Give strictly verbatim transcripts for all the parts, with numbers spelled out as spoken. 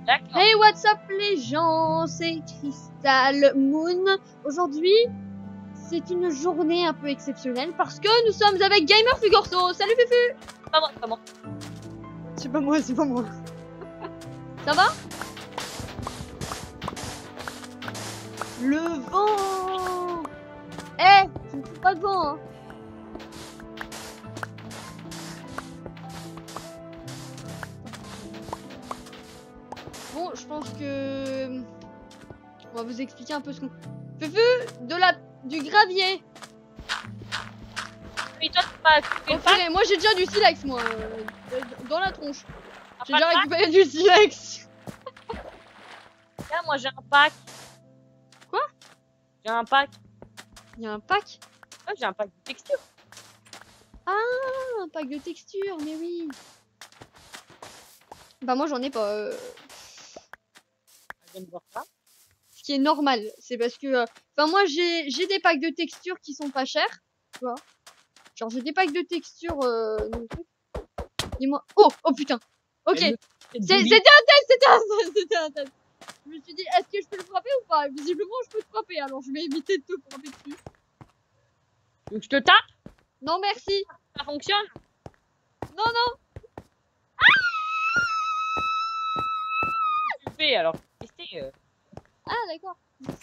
D'accord. Hey, what's up les gens, c'est Crystal Moon. Aujourd'hui, c'est une journée un peu exceptionnelle parce que nous sommes avec Gamer Fugorso. Salut Fufu. Pas moi, pas moi. C'est pas moi, c'est pas moi. Ça va? Le vent. Eh, tu me fous pas de vent, hein. Bon, je pense que on va vous expliquer un peu ce qu'on. Fufu, de la du gravier. Mais toi, tu pas occupé Oh, purée, moi j'ai déjà du silex, moi, euh, dans la tronche. pas J'ai déjà récupéré du silex. Là, moi j'ai un pack. Quoi? J'ai un pack. Il y a un pack. Ouais, j'ai un pack de texture. Ah, un pack de texture, mais oui. Bah moi j'en ai pas. Euh... Je viens de voir ça. Ce qui est normal, c'est parce que, enfin euh, moi j'ai j'ai des packs de texture qui sont pas chers, tu vois. Genre j'ai des packs de texture. Euh... Dis-moi. Oh, oh putain. Ok. C'était un test, c'était un test, c'était un test. Je me suis dit, est-ce que je peux le frapper ou pas? Visiblement, je peux te frapper, alors je vais éviter de te frapper dessus. Donc je te tape? Non, merci. Ça fonctionne? Non, non. Tu fais alors? Tester. Euh... Ah, d'accord.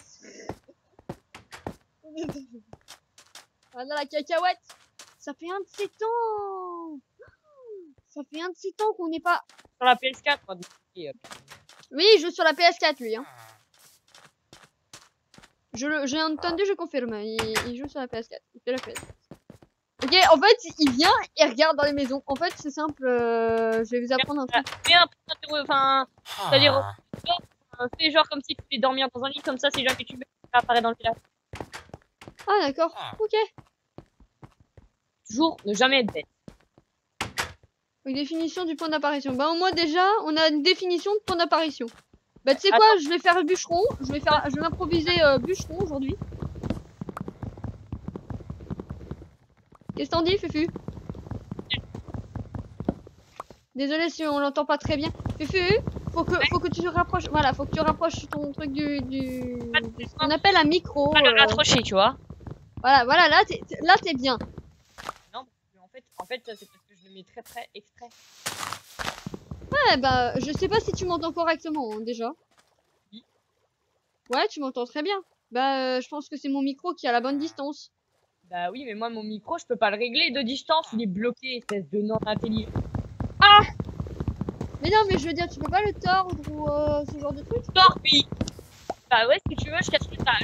Voilà la cacahuète. Ça fait un de ces temps. Ça fait un de ces temps qu'on n'est pas. Sur la P S quatre, moi, euh... Oui, il joue sur la P S quatre, lui. Hein. Je j'ai entendu, je confirme. Il, il joue sur la P S quatre. Il fait la P S quatre. Ok, en fait, il vient et regarde dans les maisons. En fait, c'est simple. Euh, je vais vous apprendre un truc. Mais un peu, enfin, c'est-à-dire, fais genre comme si tu voulais dormir dans un lit, comme ça, c'est jamais tu mets, ça apparaît dans le village. Ah, d'accord. Ok. Toujours ne jamais être bête. Une définition du point d'apparition. Bah, au moins, déjà, on a une définition de point d'apparition. Bah, tu sais quoi, je vais faire bûcheron. Je vais faire, je vais m'improviser euh, bûcheron aujourd'hui. Qu'est-ce que t'en dis, Fufu? Désolé si on l'entend pas très bien. Fufu, faut que, faut que tu te rapproches. Voilà, faut que tu rapproches ton truc du, du, du ce qu'on appelle un micro. Pas de euh... raccrocher, tu vois. Voilà, voilà, là, t'es, là, t'es bien. Non, en fait, en fait, ça c'est parce que je le mets très très exprès. Ouais, bah, je sais pas si tu m'entends correctement, hein, déjà. Oui. Ouais, tu m'entends très bien. Bah, euh, je pense que c'est mon micro qui est à la bonne distance. Bah oui, mais moi, mon micro, je peux pas le régler de distance. Il est bloqué, espèce de non intelligent. Ah! Mais non, mais je veux dire, tu peux pas le tordre ou euh, ce genre de truc? Tord, oui. Bah ouais, si tu veux, je casse le tas.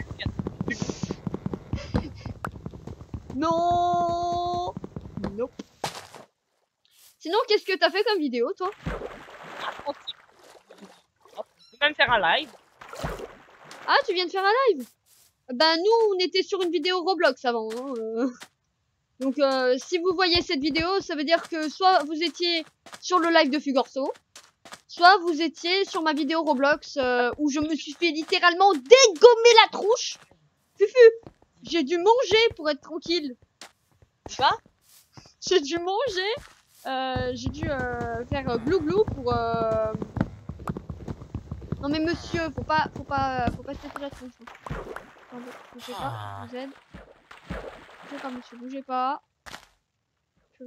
Non. Nope. Sinon, qu'est-ce que t'as fait comme vidéo, toi? Ah, je peux même faire un live. Ah, tu viens de faire un live? Ben, nous, on était sur une vidéo Roblox avant. Hein, euh... Donc, euh, si vous voyez cette vidéo, ça veut dire que soit vous étiez sur le live de Fugorso, soit vous étiez sur ma vidéo Roblox euh, où je me suis fait littéralement dégommer la tronche. Fufu, j'ai dû manger pour être tranquille. Quoi? J'ai dû manger. Euh, j'ai dû euh, faire euh, glou glou pour. Euh... Non mais monsieur, faut pas, faut pas, faut pas se péter la tronche. Attendez, bougez pas, je vous aide. Bougez pas, monsieur, bougez pas. Je...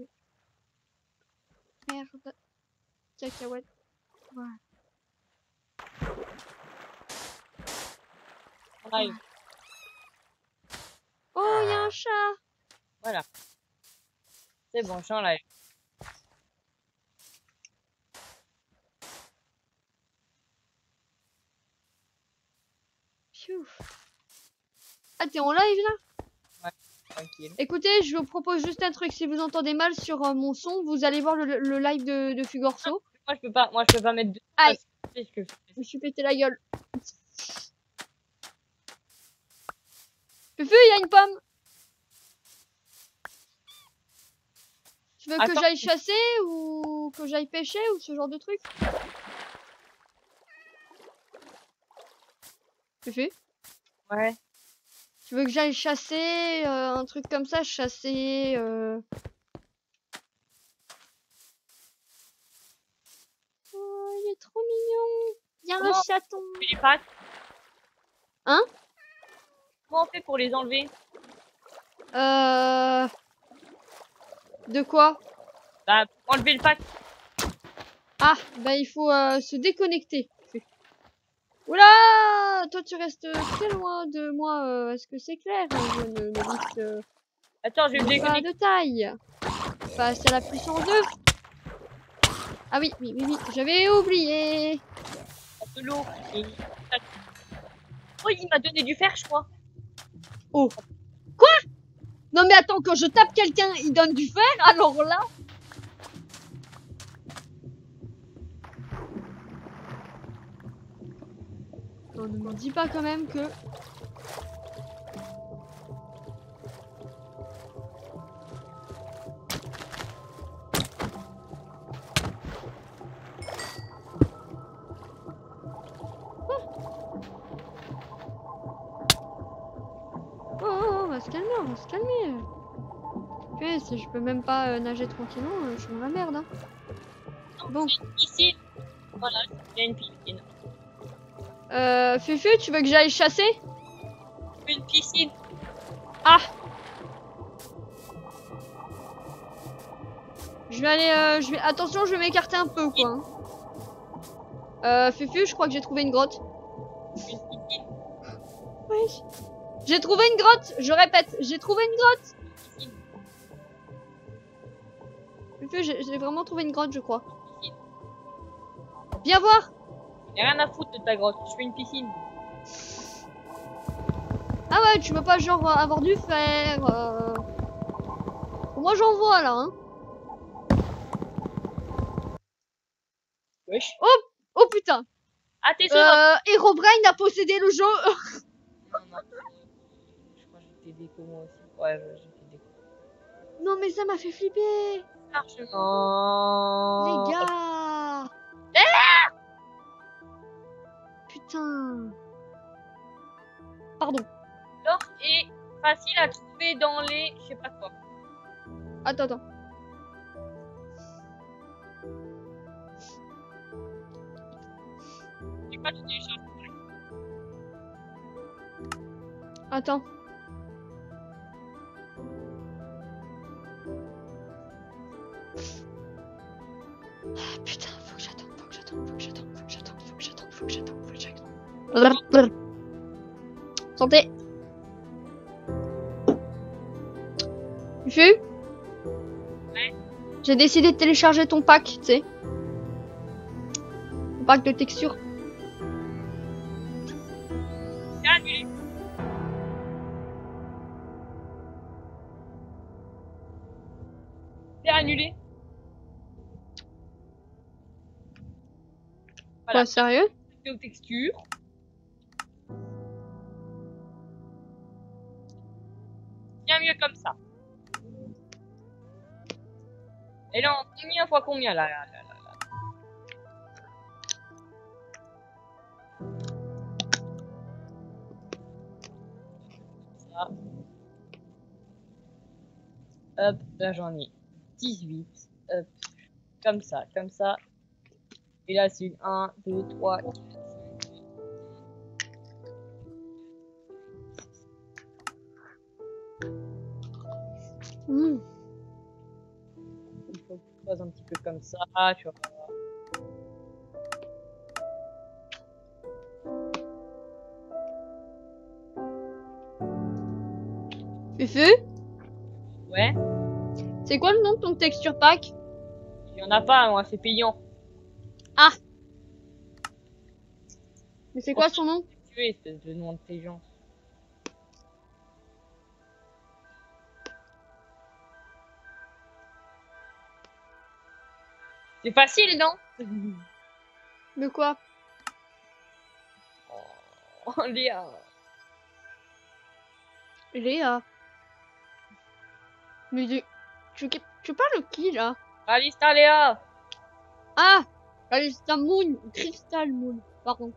Merde. Cacahuète. Voilà. Live. Oh, il y a un chat. Voilà. C'est bon, je suis en live. Pfiou. Ah, t'es en live là? Ouais, tranquille. Écoutez, je vous propose juste un truc. Si vous entendez mal sur euh, mon son, vous allez voir le, le live de, de Fugorso. Moi, je peux pas, moi, je peux pas mettre de... Aïe. Que je... Je me suis pété la gueule. Fufu, il y a une pomme. Tu veux Attends. que j'aille chasser ou que j'aille pêcher ou ce genre de truc? Fufu? Ouais. Tu veux que j'aille chasser euh, un truc comme ça, chasser euh... Oh, il est trop mignon. chaton. Les pattes. Hein? Comment on fait pour les enlever? Euh... De quoi? Bah, pour enlever le pack. Ah, bah il faut euh, se déconnecter. Oula! Toi tu restes très loin de moi. euh, Est-ce que c'est clair? Je ne novice euh, Attends, je vais me pas déconnecter. de taille. Passe à la puissance deux. Ah oui, oui, oui, oui. J'avais oublié. De l'eau. Et... Oh, il m'a donné du fer, je crois. Oh. Quoi? Non mais attends, quand je tape quelqu'un, il donne du fer, alors là... Non, ne me dis pas quand même que... Oh, oh, on va se calmer, on va se calmer. Okay, si je peux même pas euh, nager tranquillement, euh, je suis dans la merde. Hein. Bon. Ici, voilà, il y a une piscine. Euh, Fufu, tu veux que j'aille chasser? Une piscine. Ah! Je vais aller, euh, je vais, attention, je vais m'écarter un peu, quoi. Hein. Euh, Fufu, je crois que j'ai trouvé une grotte. Une piscine. Oui. J'ai trouvé une grotte, je répète, j'ai trouvé une grotte. Piscine. Fufu, j'ai vraiment trouvé une grotte, je crois. Piscine. Viens voir. J'ai rien à foutre de ta grotte, je fais une piscine. Ah ouais, tu veux pas genre avoir du fer. Euh... Moi j'en vois là. Hein. Wesh. Oh, oh putain. Ah, t'es sûr? Euh, Herobrine a possédé le jeu. Non, non. Je crois que j'ai fait déco moi aussi. Ouais, j'ai fait déco. Non mais ça m'a fait flipper. Largement. Les gars. Ah Putain. Pardon. L'or est facile à trouver dans les... je sais pas quoi. Attends, attends. Je sais pas, tu télécharges. Attends. Ah, putain, faut que j'attende, faut que j'attende, faut que j'attende, faut que j'attende, faut que j'attende, faut que j'attende, faut que j'attende. Santé. Fufu? Ouais. J'ai décidé de télécharger ton pack, tu sais. Ton pack de textures. C'est annulé. C'est annulé. Voilà. Quoi, sérieux? Aux textures. Bien mieux comme ça. Et là, en combien fois combien là, là, là, là, là. Ça. Hop, là j'en ai dix-huit. Hop, comme ça, comme ça. Et là c'est un, deux, trois, quatre, cinq, six. Mmh. Il faut que tu fasses un petit peu comme ça, tu vois. Fufu? Ouais. C'est quoi le nom de ton texture pack? Il y en a pas, moi, c'est payant. Ah! Mais c'est quoi son nom? Tu es, espèce de nom intelligent. C'est facile, non? De quoi? Oh, Léa. Léa. Mais de... tu, tu parles de qui là? Alista, Léa. Ah! Alista Moon. Crystal Moon. Pardon.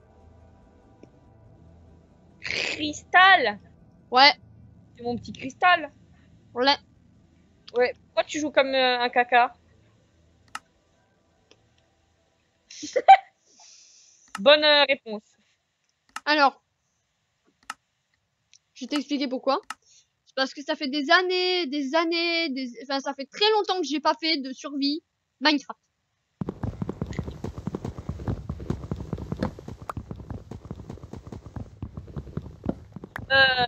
Cristal. Ouais. C'est mon petit cristal. Ouais. Ouais. Pourquoi tu joues comme euh, un caca? Bonne euh, réponse. Alors, je vais t'expliquer pourquoi. C'est parce que ça fait des années, des années, des... enfin ça fait très longtemps que j'ai pas fait de survie Minecraft. Euh,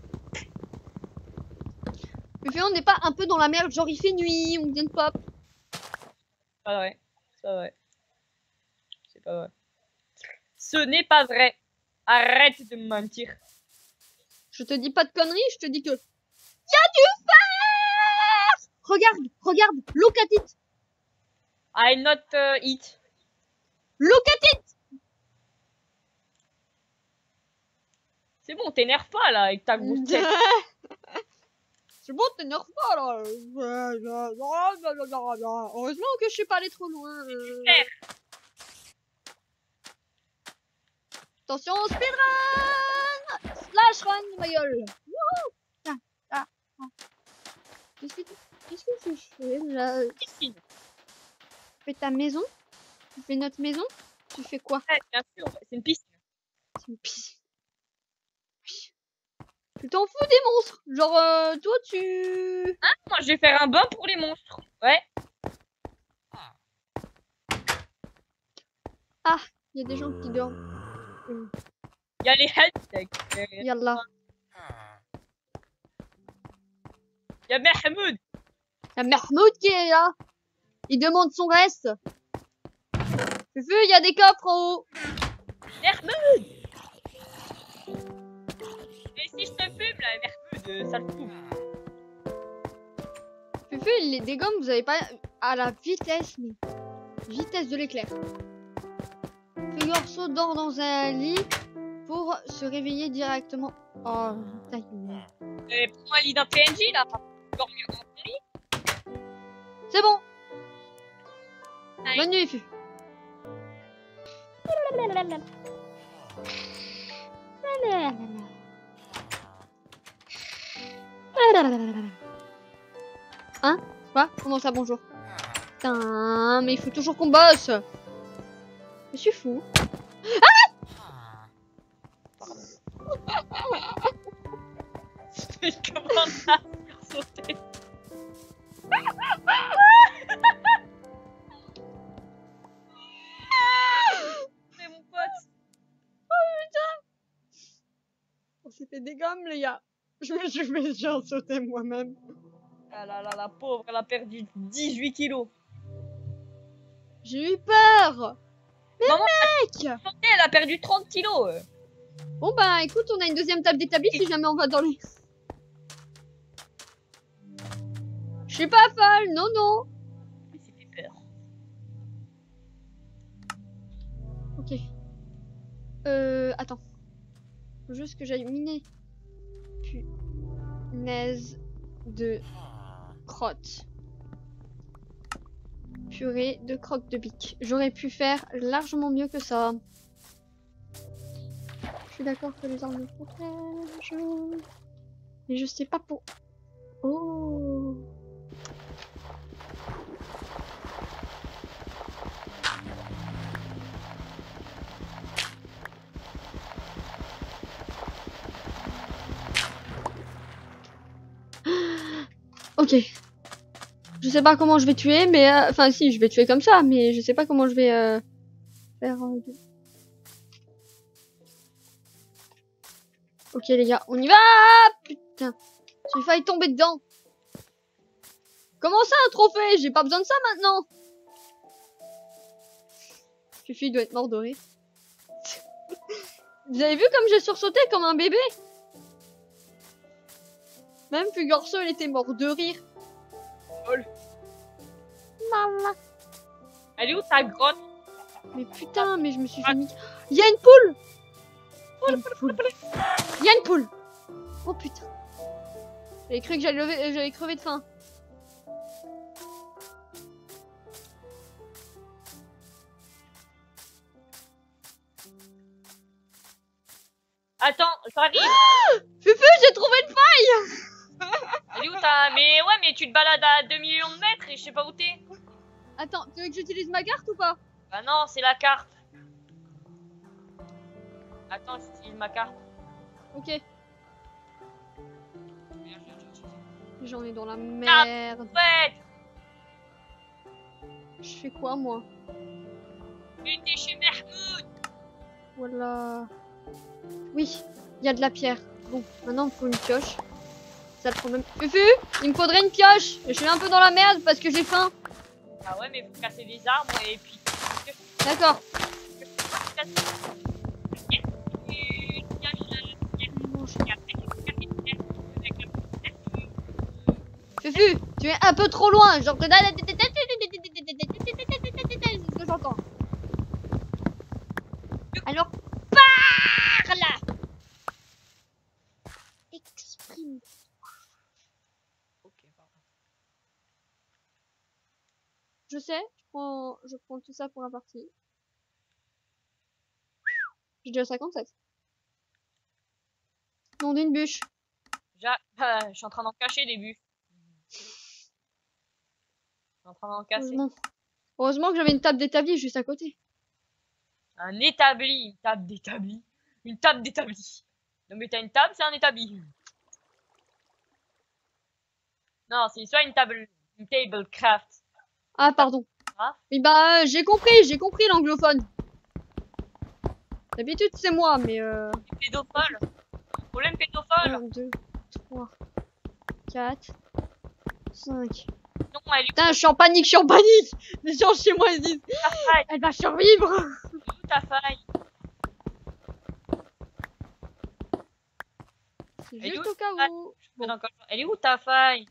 Mais fait, on n'est pas un peu dans la merde, genre il fait nuit, on vient de pop. pas vrai. C'est pas vrai. C'est pas vrai. Ce n'est pas vrai. Arrête de me mentir. Je te dis pas de conneries, je te dis que... Y'a du fer. Regarde, regarde, look at it. I not uh, eat. Look at it. C'est bon, t'énerve pas là avec ta grosse tête. C'est bon, t'énerve pas là. Heureusement que je suis pas allé trop loin. Euh... Attention, speedrun. Slash run, ma gueule. Ah, ah, ah. Qu'est-ce que tu Qu'est-ce que tu fais là? Tu fais ta maison? Tu fais notre maison? Tu fais quoi? Ouais, bien sûr, c'est une piste. C'est une piscine. Tu t'en fous des monstres? Genre, euh, toi, tu... Ah, moi, je vais faire un bain pour les monstres. Ouais. Ah, il y a des gens qui dorment. Il y a les heads. Yallah. Il y a Mahmoud. Il y a Mahmoud qui est là. Il demande son reste. Fufu, il y a des coffres en haut. Mahmoud. Mais si je te fume là, Mahmoud, ça le fout. Fufu, il les dégomme, vous avez pas... À la vitesse, mais... Vitesse de l'éclair. Figurso dort dans un lit pour se réveiller directement. Oh, ta gueule. Euh, prends un lit d'un P N J là. Dormir dans ton lit. C'est bon. Allez. Bonne nuit, Fufu. Hein? Quoi? Comment ça, bonjour? Putain, mais il faut toujours qu'on bosse. Je suis fou. Ah comment ça sauter? C'est mon pote. Oh putain! On s'est fait des gommes, les gars. Je me suis fait déjà sauter moi-même. Ah là là, la pauvre, elle a perdu dix-huit kilos. J'ai eu peur. Mais Maman, mec! elle a perdu trente kilos. Bon bah écoute, on a une deuxième table d'établi si jamais on va dans les... Je suis pas folle, non non. Mais c'était peur. Ok. Euh, attends. Faut juste que j'aille miner. Punaise de crotte. Purée de crotte de bique. J'aurais pu faire largement mieux que ça. Je suis d'accord que les armes me protègent. Mais je sais pas pour... Oh. Ok. Je sais pas comment je vais tuer, mais... euh, Enfin si, je vais tuer comme ça, mais je sais pas comment je vais euh, faire... euh, Ok les gars, on y va. Putain, j'ai failli tomber dedans. Comment ça un trophée? J'ai pas besoin de ça maintenant. Fufu doit être mort de rire. Vous avez vu comme j'ai sursauté comme un bébé? Même Fugorso, il était mort de rire. Lol. Maman. Elle est où ta grotte? Mais putain, mais je me suis fait mis... Il y a une poule. Il y a une poule. Il y a une poule. Oh putain. J'avais cru que j'allais lever... j'allais crever de faim. Attends, j'arrive. Ah Fufu, j'ai trouvé une faille. Elle est où ta... Mais ouais, mais tu te balades à deux millions de mètres et je sais pas où t'es. Attends, tu veux que j'utilise ma carte ou pas? Bah non, c'est la carte. Attends, j'utilise ma carte. Ok. Merde, je l'ai déjà utilisé. J'en ai dans la merde. Ouais, Je fais quoi moi? mais t'es chez Mermoud. Voilà. Oui, il y a de la pierre. Bon, maintenant il me faut une pioche. C'est ça le problème. Fufu, il me faudrait une pioche. Je suis un peu dans la merde parce que j'ai faim. Ah ouais, mais faut casser des arbres et puis. D'accord. Fufu, tu es un peu trop loin. Genre. C'est ce que j'entends. Alors, par là. Exprime. Ok, pardon. Je sais, je prends, je prends tout ça pour un parti. J'ai déjà cinquante-sept. Non, d'une bûche. Ja- euh, je suis en train d'en cacher des buts. Je suis en train d'en casser. Heureusement. Heureusement que j'avais une table d'établi juste à côté. Un établi, une table d'établi. Une table d'établi. Non mais t'as une table, c'est un établi. Non, c'est soit une table, une table craft. Ah, pardon. Ah. Oui, bah, euh, j'ai compris, j'ai compris l'anglophone. D'habitude, c'est moi, mais euh... Pédophile. Problème pédophile. un, deux, trois, quatre, cinq. Non, elle est Putain, je suis en panique, je suis en panique. Les gens chez moi, ils se disent, où ta faille? elle va survivre. Elle est où ta faille? C'est Elle est juste où au cas ta- où. Je Bon. peux encore- Elle est où ta faille?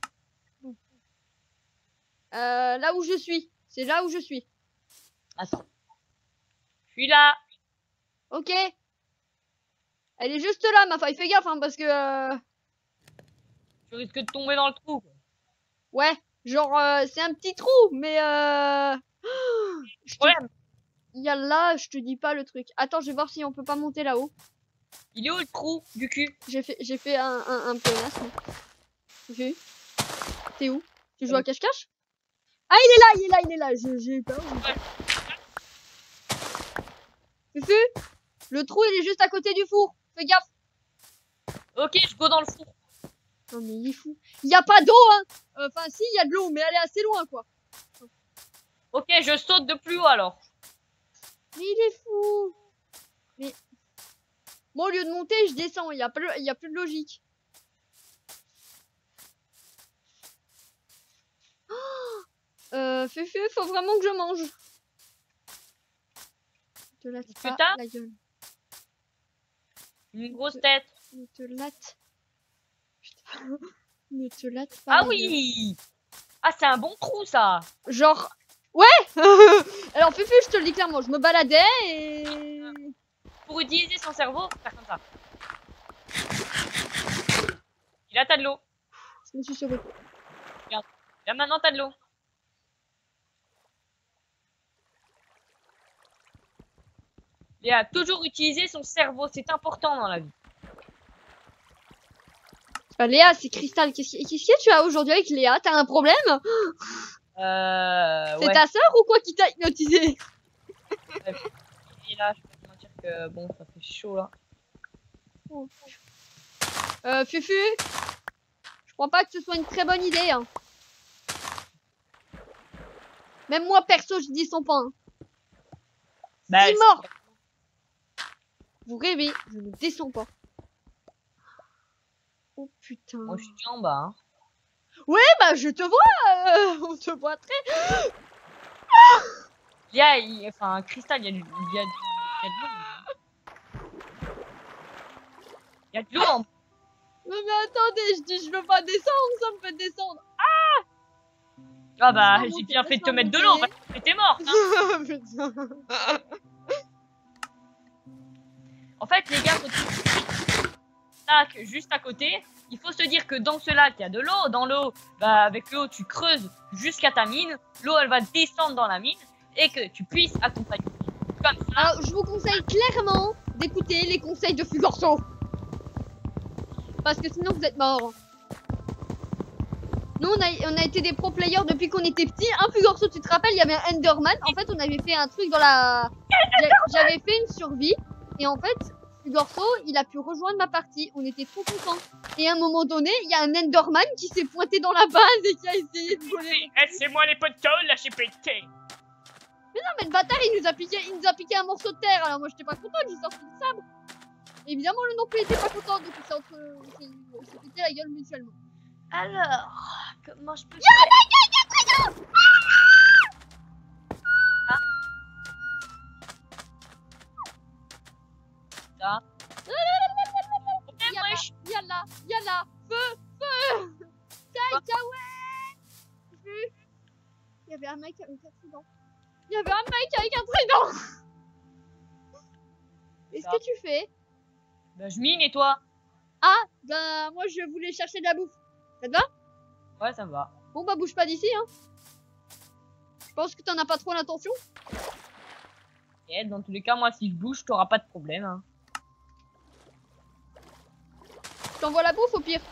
Euh, là où je suis. C'est là où je suis. Attends. Je suis là. Ok. Elle est juste là, ma faille. Fais gaffe, hein, parce que... euh, Tu risques de tomber dans le trou. quoi. Ouais, genre, euh, c'est un petit trou, mais... Euh... je te- Problème. Il y a là, je te dis pas le truc. Attends, je vais voir si on peut pas monter là-haut. Il est où le trou du cul? J'ai fait, j'ai fait un, un, un pléonasme. Vu. T'es où? Tu joues à cache-cache? Ah, il est là, il est là, il est là. Je- J'ai eu peur. Ouais. Fufu, le trou, il est juste à côté du four. Fais gaffe. Ok, je go dans le four. Non, mais il est fou. Il y a pas d'eau, hein. Enfin, si, il y a de l'eau, mais elle est assez loin, quoi. Ok, je saute de plus haut alors. Mais il est fou. Mais... Moi, au lieu de monter, je descends. Il y a plus, il y a plus de logique. Oh euh, Fufu, faut vraiment que je mange. Ne te latte Est-ce que pas t'as la gueule. Une grosse tête. Ne te latte. Putain. Ne te latte pas. Ah la gueule. oui. Ah, c'est un bon trou ça. Genre. Ouais. Alors, Fufu, je te le dis clairement. Je me baladais et. Pour utiliser son cerveau, faut faire comme ça. Et là, t'as de l'eau. Je me suis sauvée. Là, maintenant, t'as de l'eau. Il a toujours utilisé son cerveau, c'est important dans la vie. Euh, Léa, c'est Cristal. Qu'est-ce que qu'est-ce que tu as aujourd'hui avec Léa? T'as un problème? Euh. C'est Ouais. ta sœur ou quoi qui t'a hypnotisé? Et là, je peux te mentir que bon, ça fait chaud là. Euh, Fufu, je crois pas que ce soit une très bonne idée. Hein. Même moi, perso, je descends pas. Hein. Bah, Il est mort. Vous rêvez, je ne descends pas. Oh putain. moi, je suis en bas. Hein. Ouais, bah je te vois. Euh, on te voit très. Il y a, il- enfin, Cristal, il y a du, il y a, du- il y a de l'eau. Il y a de l'eau en. Non mais attendez, je dis je veux pas descendre, ça me fait descendre. Ah bah, Laisse-moi j'ai monter, bien fait de te laisse-moi mettre de monter. l'eau, parce que t'étais morte. Hein. Putain. En fait, les gars, faut lac juste à côté. Il faut se dire que dans ce lac, il y a de l'eau. Dans l'eau, bah, avec l'eau, tu creuses jusqu'à ta mine. L'eau, elle va descendre dans la mine et que tu puisses accompagner. Comme ça. Alors, je vous conseille clairement d'écouter les conseils de Fugorso. Parce que sinon, vous êtes morts. Nous, on a, on a été des pro players depuis qu'on était petits. Un Fugorso, tu te rappelles, il y avait un Enderman. En fait, on avait fait un truc dans la... J'a- J'avais fait une survie. Et en fait, Gorso, il a pu rejoindre ma partie. On était trop contents. Et à un moment donné, il y a un Enderman qui s'est pointé dans la base et qui a essayé de voler. Laissez-moi les potos, là j'ai pété. Mais non, mais le bâtard, il nous a piqué, il nous a piqué un morceau de terre. Alors moi, j'étais pas content, j'ai sorti le sabre. Et évidemment, le non plus était pas content, donc on s'est entre, on s'est pété la gueule mutuellement. Alors, comment je peux... Y'a un mec avec un trésor. Ah. Ça. Yalla, yalla, yalla, feu, feu. Cacahuète. Il y avait un mec avec un trident. Il y avait un mec avec un trident. Qu'est-ce que tu fais? Bah je mine et toi? Ah, bah moi je voulais chercher de la bouffe. Ça te va? Ouais, ça me va. Bon bah bouge pas d'ici hein. Je pense que t'en as pas trop l'intention. Et dans tous les cas, moi si je bouge, t'auras pas de problème. Hein. Je t'envoie la bouffe au pire.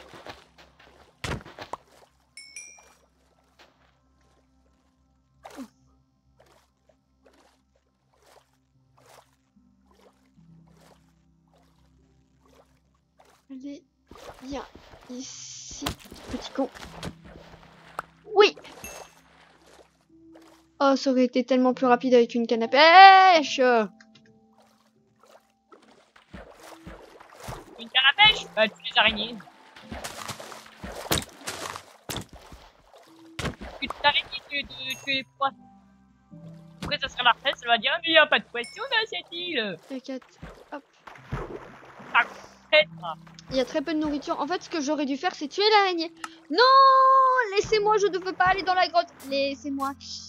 Allez, viens ici, petit con. Oui. Oh, ça aurait été tellement plus rapide avec une canne à pêche. Une canne à pêche? Bah tu les araignées. Tu t'araignées, tu tu les poissons. Après ça sera la retraite, ça va dire mais y a pas de poisson dans cette île. T'inquiète. Hop. Ah, Il y a très peu de nourriture. En fait, ce que j'aurais dû faire, c'est tuer l'araignée. Non, laissez-moi, je ne veux pas aller dans la grotte. Laissez-moi.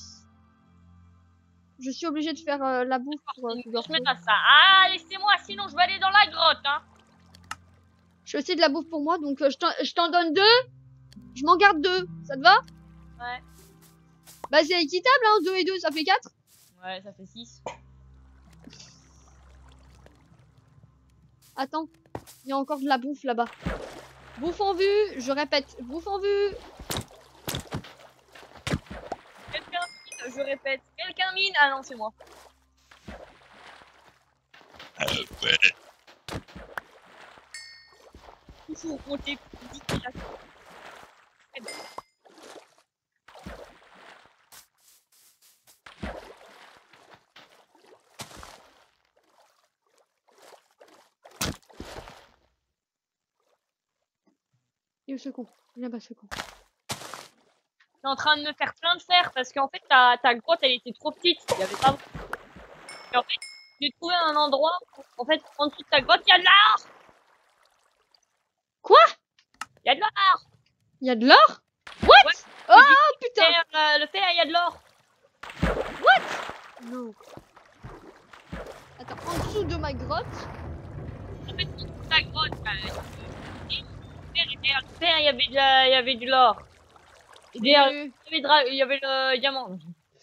Je suis obligée de faire euh, la bouffe pour euh, je mets pas ça. Ah, laissez-moi, sinon je vais aller dans la grotte. Hein. Je fais aussi de la bouffe pour moi, donc euh, je t'en donne deux. Je m'en garde deux. Ça te va? Ouais. Bah, c'est équitable, hein. deux et deux, ça fait quatre. Ouais, ça fait six. Attends. Il y a encore de la bouffe là-bas. Bouffe en vue, je répète, bouffe en vue. Quelqu'un mine, je répète. Quelqu'un mine. Ah non, c'est moi. Ah ouais. Il faut compter. Et ce con, là-bas ce con. T'es en train de me faire plein de fer parce qu'en fait ta, ta grotte elle était trop petite. Il y avait pas. Et en fait, j'ai trouvé un endroit où, en fait, en dessous de ta grotte, il y a de l'or. Quoi? Il y a de l'or. Il y a de l'or? What? Ouais. Oh Le putain! fer, euh, le fer, il y a de l'or. What? Non. Attends, en dessous de ma grotte? En fait, en dessous de ta grotte, euh, le fer, il y avait de la, il y avait de l'or. Et derrière, Euh, il y avait, dra- il y avait le diamant.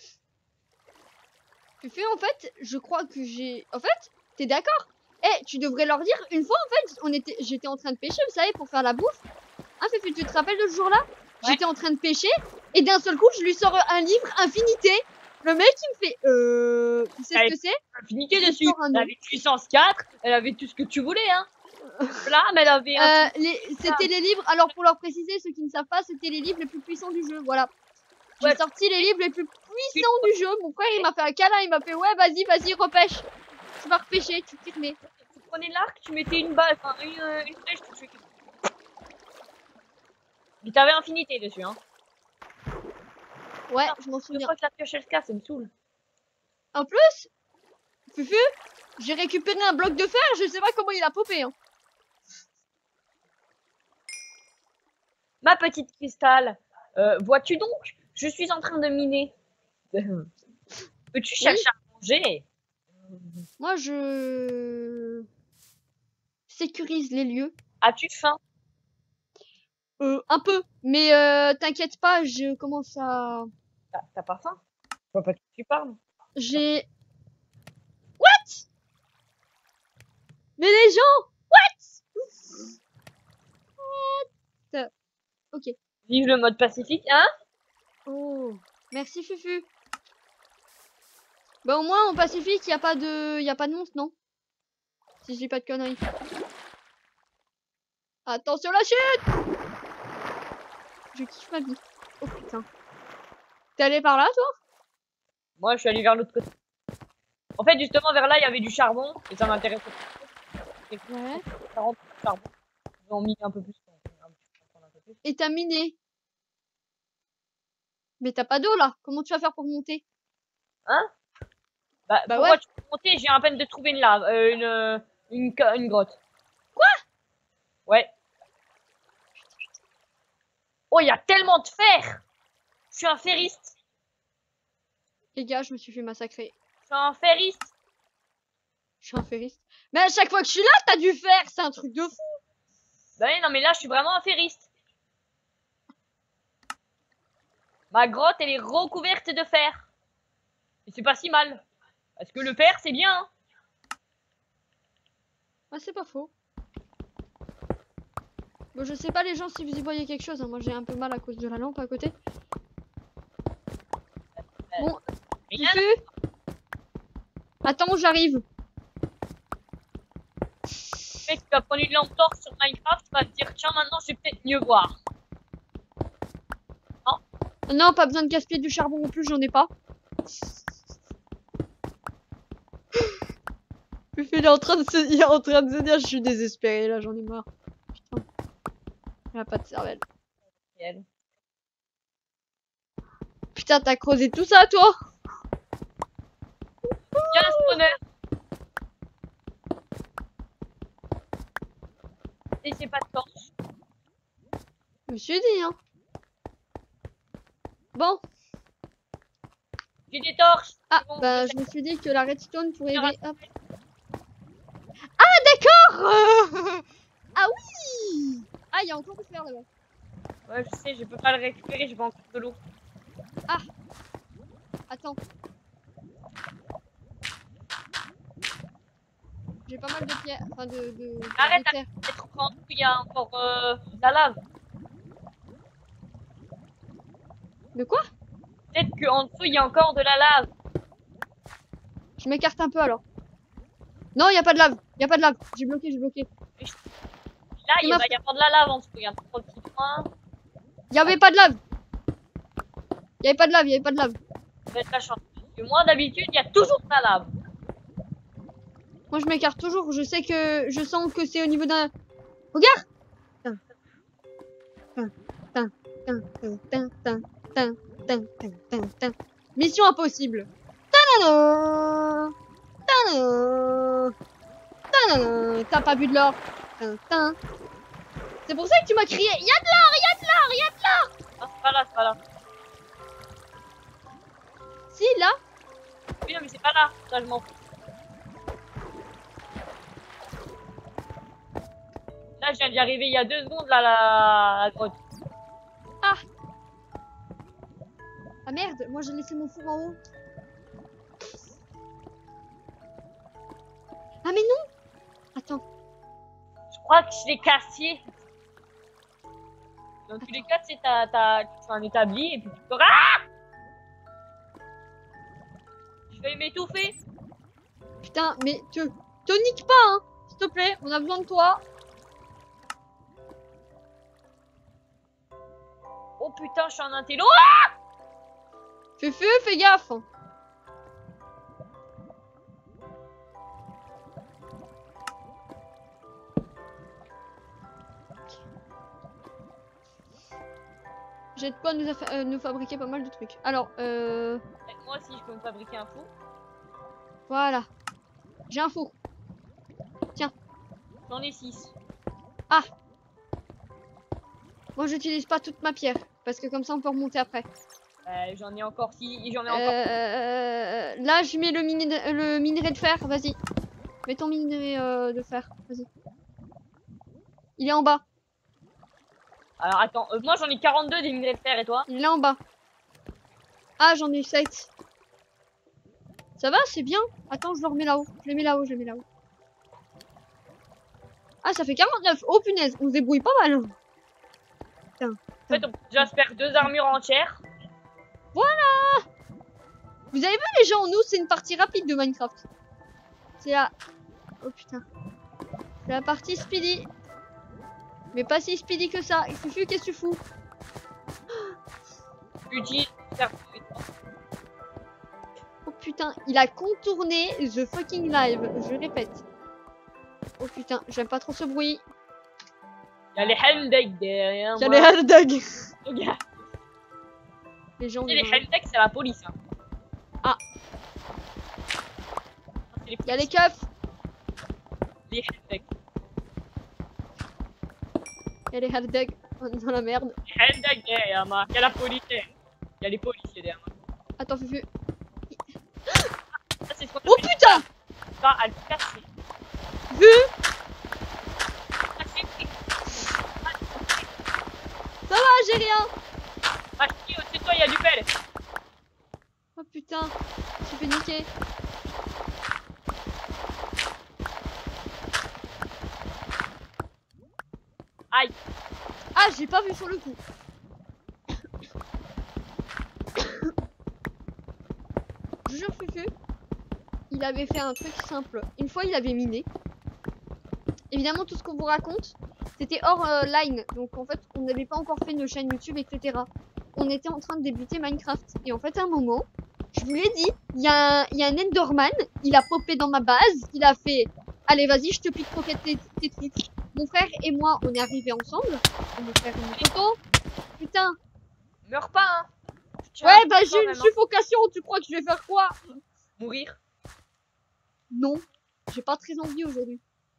Tu fais en fait, je crois que j'ai. En fait, t'es d'accord? Eh, tu devrais leur dire, une fois en fait, on était, j'étais en train de pêcher, vous savez, pour faire la bouffe. Hein, Féfu, tu te rappelles de ce jour-là? Ouais. J'étais en train de pêcher, et d'un seul coup, je lui sors un livre Infinité. Le mec, il me fait, euh, tu sais Ouais. ce que c'est? Infinité Il dessus. sort un Elle nom. avait puissance quatre, elle avait tout ce que tu voulais, hein. Là, mais elle avait un. Euh, les- c'était les livres, alors pour leur préciser, ceux qui ne savent pas, c'était les livres les plus puissants du jeu, voilà. J'ai Ouais. sorti les livres les plus puissants du jeu. Mon frère, il m'a fait un câlin, il m'a fait, ouais, vas-y, vas-y, repêche. Tu vas repêcher, tu tires, mais. Tu prenais l'arc, tu mettais une balle, enfin une, euh, une flèche, tu tuais quelqu'un. Mais t'avais infinité dessus, hein. Ouais, je m'en Je souviens. crois que la pioche elle se casse, ça me saoule. En plus, Fufu, j'ai récupéré un bloc de fer, je sais pas comment il a popé. Hein. Ma petite cristal, euh, vois-tu donc? Je suis en train de miner. Peux-tu chercher à manger? Moi, je sécurise les lieux. As-tu faim? Euh, un peu, mais euh, t'inquiète pas, je commence à. T'as t'as pas faim? Je vois pas de qui tu parles. J'ai. What? Mais les gens, what? What? Ok. Vive le mode pacifique, hein? Oh, merci Fufu. Bah au moins en Pacifique, y a pas de, y a pas de monstre, non? Si je dis pas de conneries. Attention la chute! Je kiffe ma vie. Oh putain. T'es allé par là toi? Moi, je suis allé vers l'autre côté. En fait, justement, vers là, il y avait du charbon et ça m'intéressait. Ouais. quarante de charbon. Ils ont mis un peu plus. Et t'as miné. Mais t'as pas d'eau là. Comment tu vas faire pour monter? Hein? Bah, Bah pourquoi ouais. tu peux monter? J'ai à peine de trouver une lave, euh, une, euh, une, ca- une grotte. Quoi? Ouais. Oh, il y a tellement de fer! Je suis un ferriste. Les gars, je me suis fait massacrer. Je suis un ferriste. Je suis un ferriste. Mais à chaque fois que je suis là, t'as dû faire. C'est un truc de fou. Bah oui, non, mais là, je suis vraiment un ferriste. Ma grotte, elle est recouverte de fer. Et c'est pas si mal. Parce que le fer, c'est bien. Hein. Ah, c'est pas faux. Bon, je sais pas les gens si vous y voyez quelque chose. Hein. Moi, j'ai un peu mal à cause de la lampe à côté. Bon, Rien. Fufu. Attends, j'arrive. Mec, tu vas prendre une lampe torche sur Minecraft, tu vas te dire, tiens, maintenant, je vais peut-être mieux voir. Non, pas besoin de gaspiller du charbon non plus, j'en ai pas. Fufu, il est en train de se, il est en train de se dire, je suis désespéré là, j'en ai marre. Putain. Il a pas de cervelle. Elle. Putain, t'as creusé tout ça, toi? Il y a un spawner. Et c'est pas de torche. Je me suis dit, hein. Bon. J'ai des torches. Ah, Bon, bah, je je me suis dit que la redstone pourrait sais. aider. Hop. Ah, d'accord. Ah oui. Ah, il y a encore du fer là-bas. Ouais, je sais, je peux pas le récupérer, j'ai pas encore de l'eau. Attends. J'ai pas mal de pierres, enfin de, de, de, Arrête, de terre. Peut-être qu'en dessous, il y a encore euh, de la lave. De quoi? Peut-être qu'en dessous, il y a encore de la lave. Je m'écarte un peu alors. Non, il y a pas de lave. Il y a pas de lave. J'ai bloqué, j'ai bloqué. Là, il m'as va y avoir de la lave en dessous. Il y a trois petits points. Il y avait pas de lave. Il y avait pas de lave, il y avait pas de lave. Vous êtes la chance. Parce que moi, d'habitude, il y a toujours de la lave. Moi, je m'écarte toujours. Je sais que je sens que c'est au niveau d'un. Regarde. Tin, tin, tin, tin, tin, tin, tin, tin, tin, tin, tin, tin. Mission impossible. Tadadam. Tadadam. Tadadam. T'as pas vu de l'or. Tin, tin. C'est pour ça que tu m'as crié. Il y a de l'or, il y a de l'or, il y a de l'or. Ah, c'est pas là, c'est pas là. Si, là. Oui, non, mais c'est pas là. Ça, je m'en fous. Là, je viens d'y arriver il y a deux secondes, là, la, la grotte. Ah. Ah merde, moi j'ai laissé mon four en haut. Ah mais non. Attends. Je crois que je l'ai cassé. Dans tous les cas, tu sais, t'as, t'as, tu fais un établi et puis tu peux... Ah! Je vais m'étouffer. Putain, mais te, te nique pas, hein. S'il te plaît, on a besoin de toi. Oh putain, je suis un intello. Fais feu, fais gaffe. J'ai de quoi nous, euh, nous fabriquer pas mal de trucs. Alors, euh... Moi aussi, je peux me fabriquer un four. voilà. J'ai un four. J'en ai six. Ah. Moi, j'utilise pas toute ma pierre. Parce que comme ça, on peut remonter après. Euh, j'en ai encore six. J'en ai encore. Euh, là, je mets le, mini le minerai de fer. Vas-y. Mets ton minerai euh, de fer. Vas-y. Il est en bas. Alors attends, euh, moi j'en ai quarante-deux des minerais de fer et toi? Il est en bas. Ah, j'en ai sept. Ça va, c'est bien. Attends, je le remets là-haut. Je le mets là-haut, je le mets là-haut. Ah, ça fait quarante-neuf. Oh punaise, on se débrouille pas mal. Putain. En fait, on peut déjà se faire deux armures entières. Voilà. Vous avez vu les gens, nous, c'est une partie rapide de Minecraft. C'est à Oh putain. C'est la partie speedy. Mais pas si speedy que ça. Fufu, qu'est-ce que tu fous? Utilise. Oh putain, il a contourné the fucking live. Je répète. Oh putain, j'aime pas trop ce bruit. Il y a les handbags derrière Il y a moi. les hot-dogs. Regarde. Les gens. Et les handbags, c'est la police. Hein. Ah. C'est les Il y a les keufs. Les handbags. Il y a les hot-dogs. On est dans la merde. Les handbags derrière moi. Il y a la police. Il y a les policiers derrière moi. Attends, Fufu. Ça, c'est ce qu'on Oh putain! va à le casser. Vu? Ça va, j'ai rien. Ah, si, au-dessus de toi, il y a du pelle. Oh putain, je fais niquer. Aïe. Ah, j'ai pas vu sur le coup. Je jure, Fufu, il avait fait un truc simple. Une fois, il avait miné. Évidemment, tout ce qu'on vous raconte, c'était hors euh, line. Donc, en fait, on n'avait pas encore fait nos chaînes YouTube, et cetera. On était en train de débuter Minecraft. Et en fait, à un moment, je vous l'ai dit, il y, a un- il y a un Enderman, il a popé dans ma base, il a fait « Allez, vas-y, je te pique pocket tes, tes trucs. » Mon frère et moi, on est arrivés ensemble. Mon frère et mon tonton. Putain. Meurs pas, hein. Tiens, Ouais, bah quand j'ai une même, hein. suffocation, tu crois que je vais faire quoi? Mourir. Non, j'ai pas très envie aujourd'hui.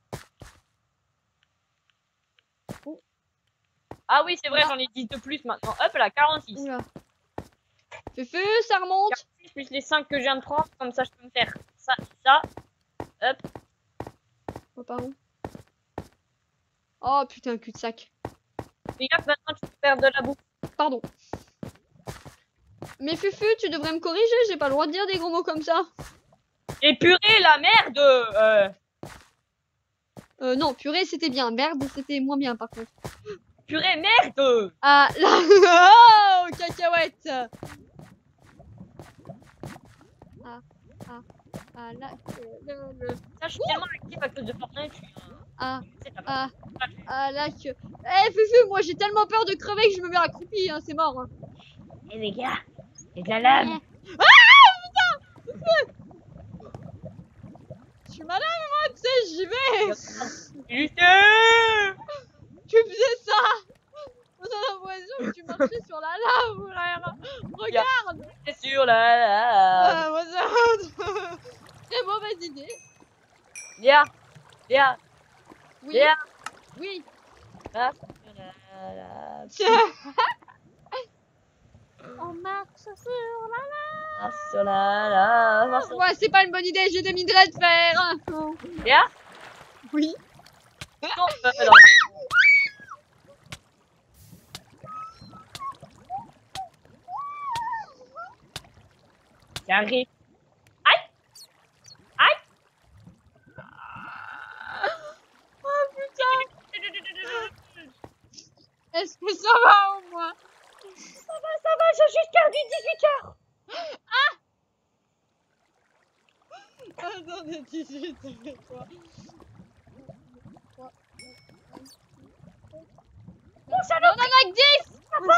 Ah oui, c'est vrai, j'en ai dix de plus maintenant. Hop là, quarante-six. Oula. Fufu, ça remonte. quarante-six plus les cinq que je viens de prendre, comme ça je peux me faire ça, ça. Hop. Oh, pardon. Oh putain, cul-de-sac. Fais gaffe, maintenant tu peux faire de la bouffe. Pardon. Mais Fufu, tu devrais me corriger, j'ai pas le droit de dire des gros mots comme ça. Et purée, la merde euh... Euh, non, purée, c'était bien. Merde, c'était moins bien par contre. Purée, merde. Ah, là. Oh, cacahuète. Ah, ah, ah, là. Le, le, Ça, je suis tellement actif à cause de Fortnite. Je suis, euh, ah, c'est ta ah, faute. ah, là que. Eh, Fufu, moi j'ai tellement peur de crever que je me mets accroupi, hein, c'est mort. Hein. Eh les gars, c'est de la lave. Ah, putain. Je suis malade, moi, tu sais, j'y vais. Putain. Tu faisais ça. J'ai l'impression que tu marchais sur la lave, frère. Regarde. C'est sur la lave. Ah, moi, ça... Très mauvaise idée. Léa, Léa, Oui. Léa. Oui. Ah, sur la lave. On marche sur la lave. Ah, sur la lave. Ah, sur- Ouais, c'est pas une bonne idée, j'ai des minerais de fer. Léa, Oui. tombe euh, dans J'arrive. Aïe. Aïe. Oh putain. Est-ce que ça va au moins? Ça va, ça va, j'ai juste perdu dix-huit heures. Attendez, dix-huit, ça fait quoi? Bon, ça On en a que dix.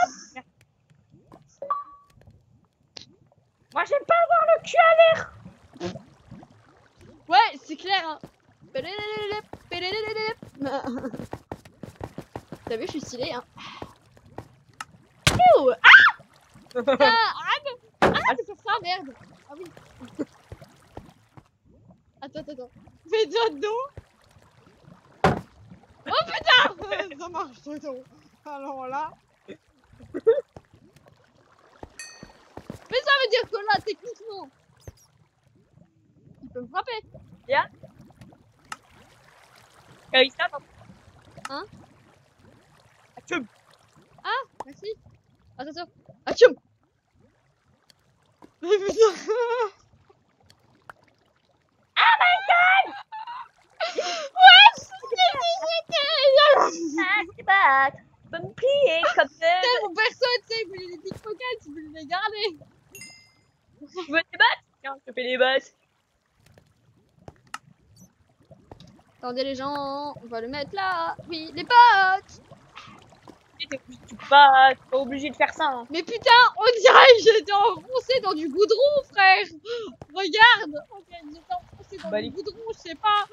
Moi, j'aime pas avoir le cul à l'air. Ouais, c'est clair, hein. T'as vu, je suis stylée, hein. Ouh. Ah, ah, ah, ah, c'est sur ça, merde. Ah oui. Attends, attends, attends. Fais-toi dos. Oh putain. Ça marche, Toto. Alors là. Mais ça veut dire que là, techniquement, il peut me frapper. Léa. Kalista, pardon. Hein? Atchoum. Ah, merci. Attention. Atchoum. Mais putain. Oh my god. Ouais, c'était... Ah, c'est pas. Tu peux me plier comme ça. Mon perso, tu sais, il voulait les pickpockets, il voulait les garder. Tu veux te battre? Tiens, je te fais des bottes. Attendez les gens, on va le mettre là. Oui, les potes. Tu peux pas, t'es pas obligé de faire ça. Hein. Mais putain, on dirait que j'étais enfoncé dans du goudron, frère. Regarde, on dirait que j'étais enfoncé dans Bah, du les- goudron, je sais pas.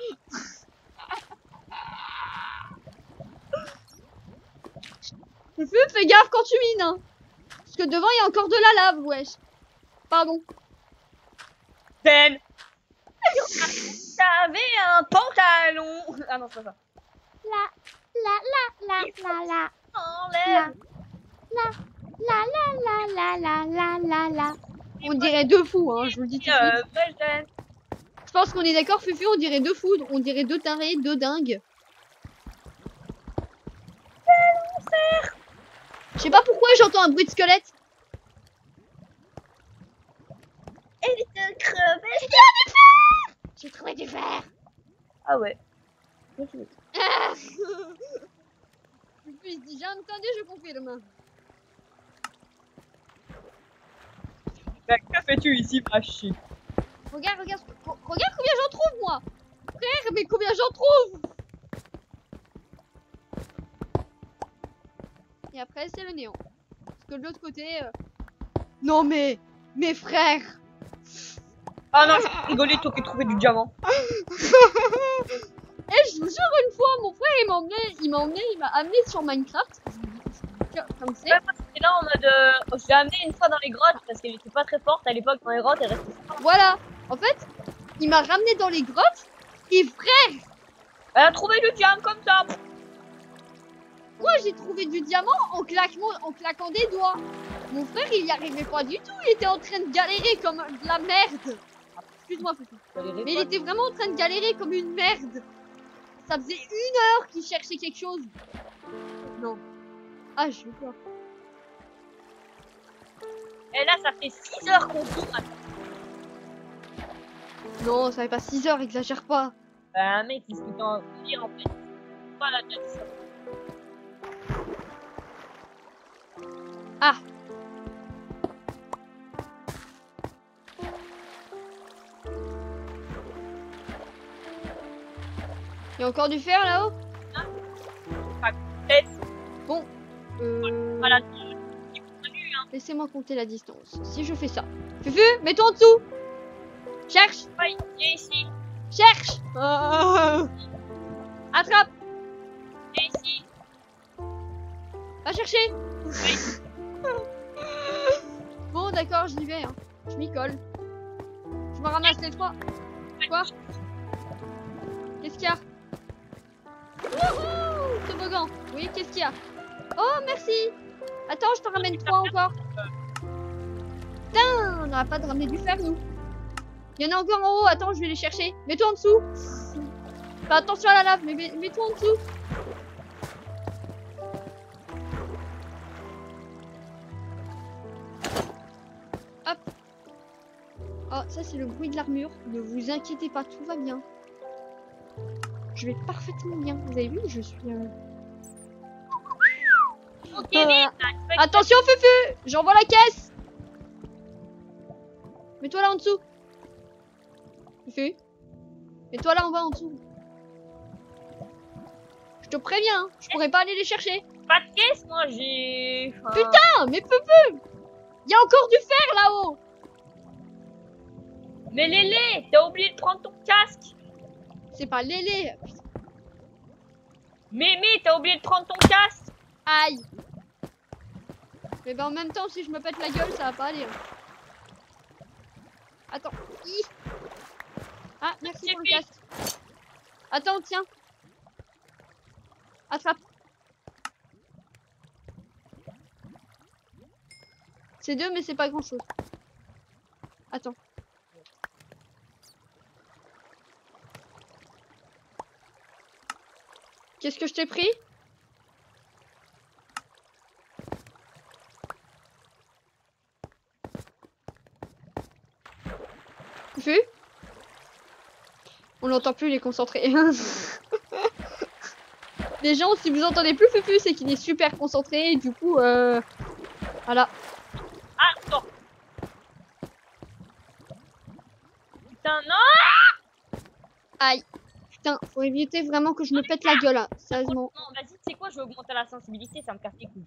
Fufu, fais gaffe quand tu mines, hein. Parce que devant, il y a encore de la lave, wesh. Pardon. Ben, t'avais un pantalon. Ah non, c'est pas ça. La, la, la, la, la, la. Enlève. La, la, la, la, la, la, la. On dirait deux fous, hein, je vous le dis tout de suite. Euh, ben, Ben. Je pense qu'on est d'accord, Fufu, on dirait deux fous, on dirait deux tarés, deux dingues. Je sais pas pourquoi j'entends un bruit de squelette. Elle est crevée. J'ai trouvé du fer. Ah ouais. Ah. Fufu, il se dit, j'ai entendu, je confirme. Ben, que fais-tu ici, ma chic? Regarde, regarde, co- regarde combien j'en trouve, moi. Frère, mais combien j'en trouve. Et après, c'est le néant. Parce que de l'autre côté... euh, Non mais... Mes frères. Ah non, j'ai rigolé, toi qui trouvais du diamant. Et je vous jure, une fois, mon frère, il m'a emmené, il m'a emmené, il m'a amené sur Minecraft. Comme c'est. Ouais, moi, c'était là en mode. Euh, je l'ai amené une fois dans les grottes parce qu'elle était pas très forte à l'époque dans les grottes, elle restait forte. Voilà. En fait, il m'a ramené dans les grottes. Et frère, Elle a trouvé du diamant comme ça. moi j'ai trouvé du diamant en claquant, en claquant des doigts. Mon frère, il y arrivait pas du tout. Il était en train de galérer comme de la merde. Excuse-moi, Fufu. Mais il était vraiment en train de galérer comme une merde. Ça faisait une heure qu'il cherchait quelque chose. Non. Ah, je suis peur. Et là, ça fait six heures qu'on tourne. Non, ça fait pas six heures, exagère pas. Bah, mec, c'est ce que t'es en train de dire en fait. Pas la tête. Ah. Il y a encore du fer là-haut? Tête. Bon. Euh... Pas la tête. C'est connu, hein. Laissez-moi compter la distance. Si je fais ça. Fufu, mets-toi en dessous. Cherche. Ouais, il est ici. Cherche. Ah. Attrape. Il est ici. Va chercher. Oui. Bon, d'accord, j'y vais. Hein. Je m'y colle. Je me ramasse les trois. Quoi? Qu'est-ce qu'il y a? Wouhou! Toboggan. Oui, qu'est-ce qu'il y a? Oh, merci. Attends, je te ramène trois encore. Putain, on n'aura pas de ramener du fer, nous. Il y en a encore en haut. Attends, je vais les chercher. Mets-toi en dessous. Fais attention à la lave, mais mets- mets-toi en dessous. Hop. Oh, ça c'est le bruit de l'armure. Ne vous inquiétez pas, tout va bien. Je vais parfaitement bien. Vous avez vu, je suis... euh, Ok, Euh, vite. Attention, Fufu! J'envoie la caisse! Mets-toi là en dessous. Fufu. Mets-toi là en bas en dessous. Je te préviens, hein, je pourrais pas aller les chercher. Pas de caisse, moi j'ai. Enfin, Putain, mais Fufu! Il y a encore du fer là-haut! Mais Lélé, t'as oublié de prendre ton casque. C'est pas Lélé. Mémé, t'as oublié de prendre ton casque. Aïe. Mais ben en même temps, si je me pète la gueule, ça va pas aller. hein. Attends. Hi. Ah, merci C'est pour le fait. casque. Attends, tiens. Attrape. C'est deux, mais c'est pas grand chose. Attends. Qu'est-ce que je t'ai pris? Fufu? On l'entend plus, il est concentré. Les gens, si vous entendez plus Fufu, c'est qu'il est super concentré et du coup, euh... voilà. Ah, attends. Putain, non. Aïe. Putain, faut éviter vraiment que je me pète la gueule, hein. Sérieusement. Non, vas-y, tu sais quoi, je vais augmenter la sensibilité, ça me casse les couilles.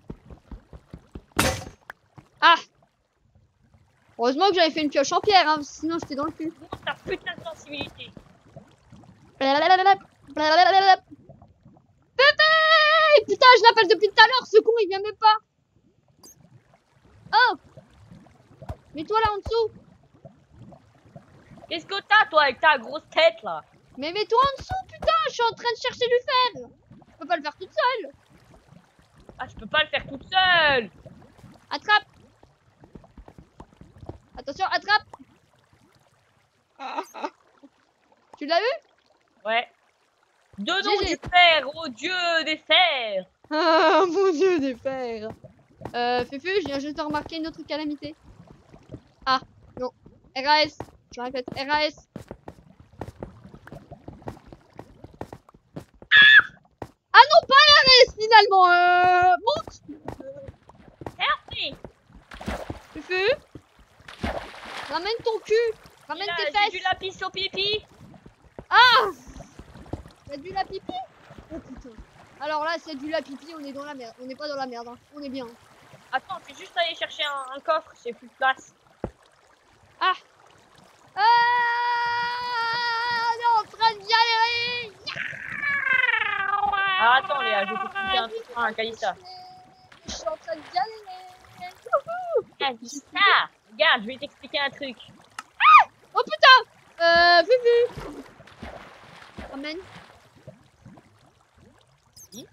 Ah! Heureusement que j'avais fait une pioche en pierre, hein, sinon j'étais dans le cul. Augmente ta putain de sensibilité. Blablabla, blablabla. Pépé! Putain, je l'appelle depuis tout à l'heure, ce con il vient même pas. Oh! Mets-toi là en dessous. Qu'est-ce que t'as, toi, avec ta grosse tête, là? Mais mets-toi en dessous, putain, je suis en train de chercher du fer. Je peux pas le faire toute seule. Ah, je peux pas le faire toute seule. Attrape. Attention, attrape. Tu l'as eu? Ouais. Donnons G G. du fer au dieu des fers. Ah, mon dieu, des fers. Euh, Fufu, je viens juste de remarquer une autre calamité. Ah, non. R A S. Je répète, R A S. Ah non, pas R A S finalement. Euh, monte. Merci. Fufu. Ramène ton cul. Ramène Là, tes j'ai fesses. du lapis au pipi. Ah. T'as du la pipi. Oh putain. Alors là, c'est du la pipi, on est dans la merde. On n'est pas dans la merde, hein. On est bien. Attends, je vais juste aller chercher un, un coffre, j'ai plus de place. Ah. Ah, on est en train de galérer. Ah, attends, Léa, je vais t'expliquer un truc. Ah, Kalista. Je suis en train de galérer. Kalista, regarde, je vais t'expliquer un truc. Oh putain. Euh, Fufu. Ramène. Oui.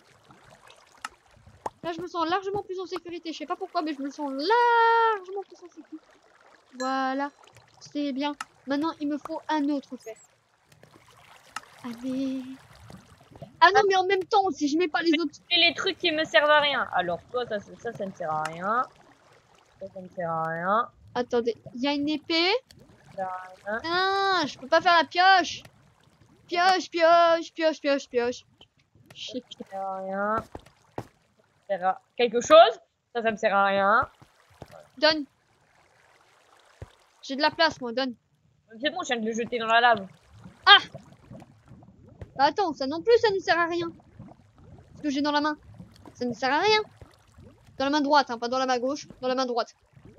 Là, je me sens largement plus en sécurité. Je sais pas pourquoi, mais je me sens largement plus en sécurité. Voilà. C'est bien. Maintenant, il me faut un autre fer. Allez. Ah non, mais en même temps, si je mets pas les autres... Et les trucs qui me servent à rien. Alors, toi, ça, ça, ça, ça ne sert à rien. Ça, ça ne sert à rien. Attendez, il y a une épée. Ça sert à rien. Ah, je peux pas faire la pioche. Pioche, pioche, pioche, pioche, pioche. Shit. Ça sert à rien. Ça sert à quelque chose. Ça, ça me sert à rien. Donne. J'ai de la place, moi, donne. C'est bon, je viens de le jeter dans la lave. Ah. Bah attends, ça non plus, ça ne sert à rien. Ce que j'ai dans la main. Ça ne sert à rien. Dans la main droite, hein, pas dans la main gauche. Dans la main droite.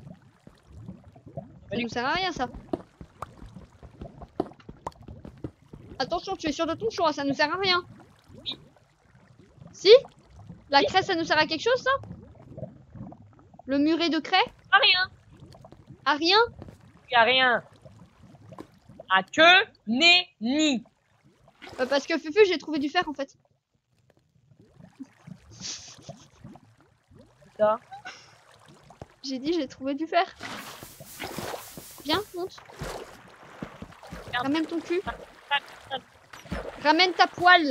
Ça ne sert à rien, ça. Attention, tu es sûr de ton choix, ça ne sert à rien. Oui. Si? La craie, ça nous sert à quelque chose, ça? Le muret de craie? À rien. À rien? Il y a rien. À que, né, ni. Euh, parce que Fufu, j'ai trouvé du fer, en fait. Ça. J'ai dit, j'ai trouvé du fer. Viens, monte. Merde. Ramène ton cul. Ramène ta poêle.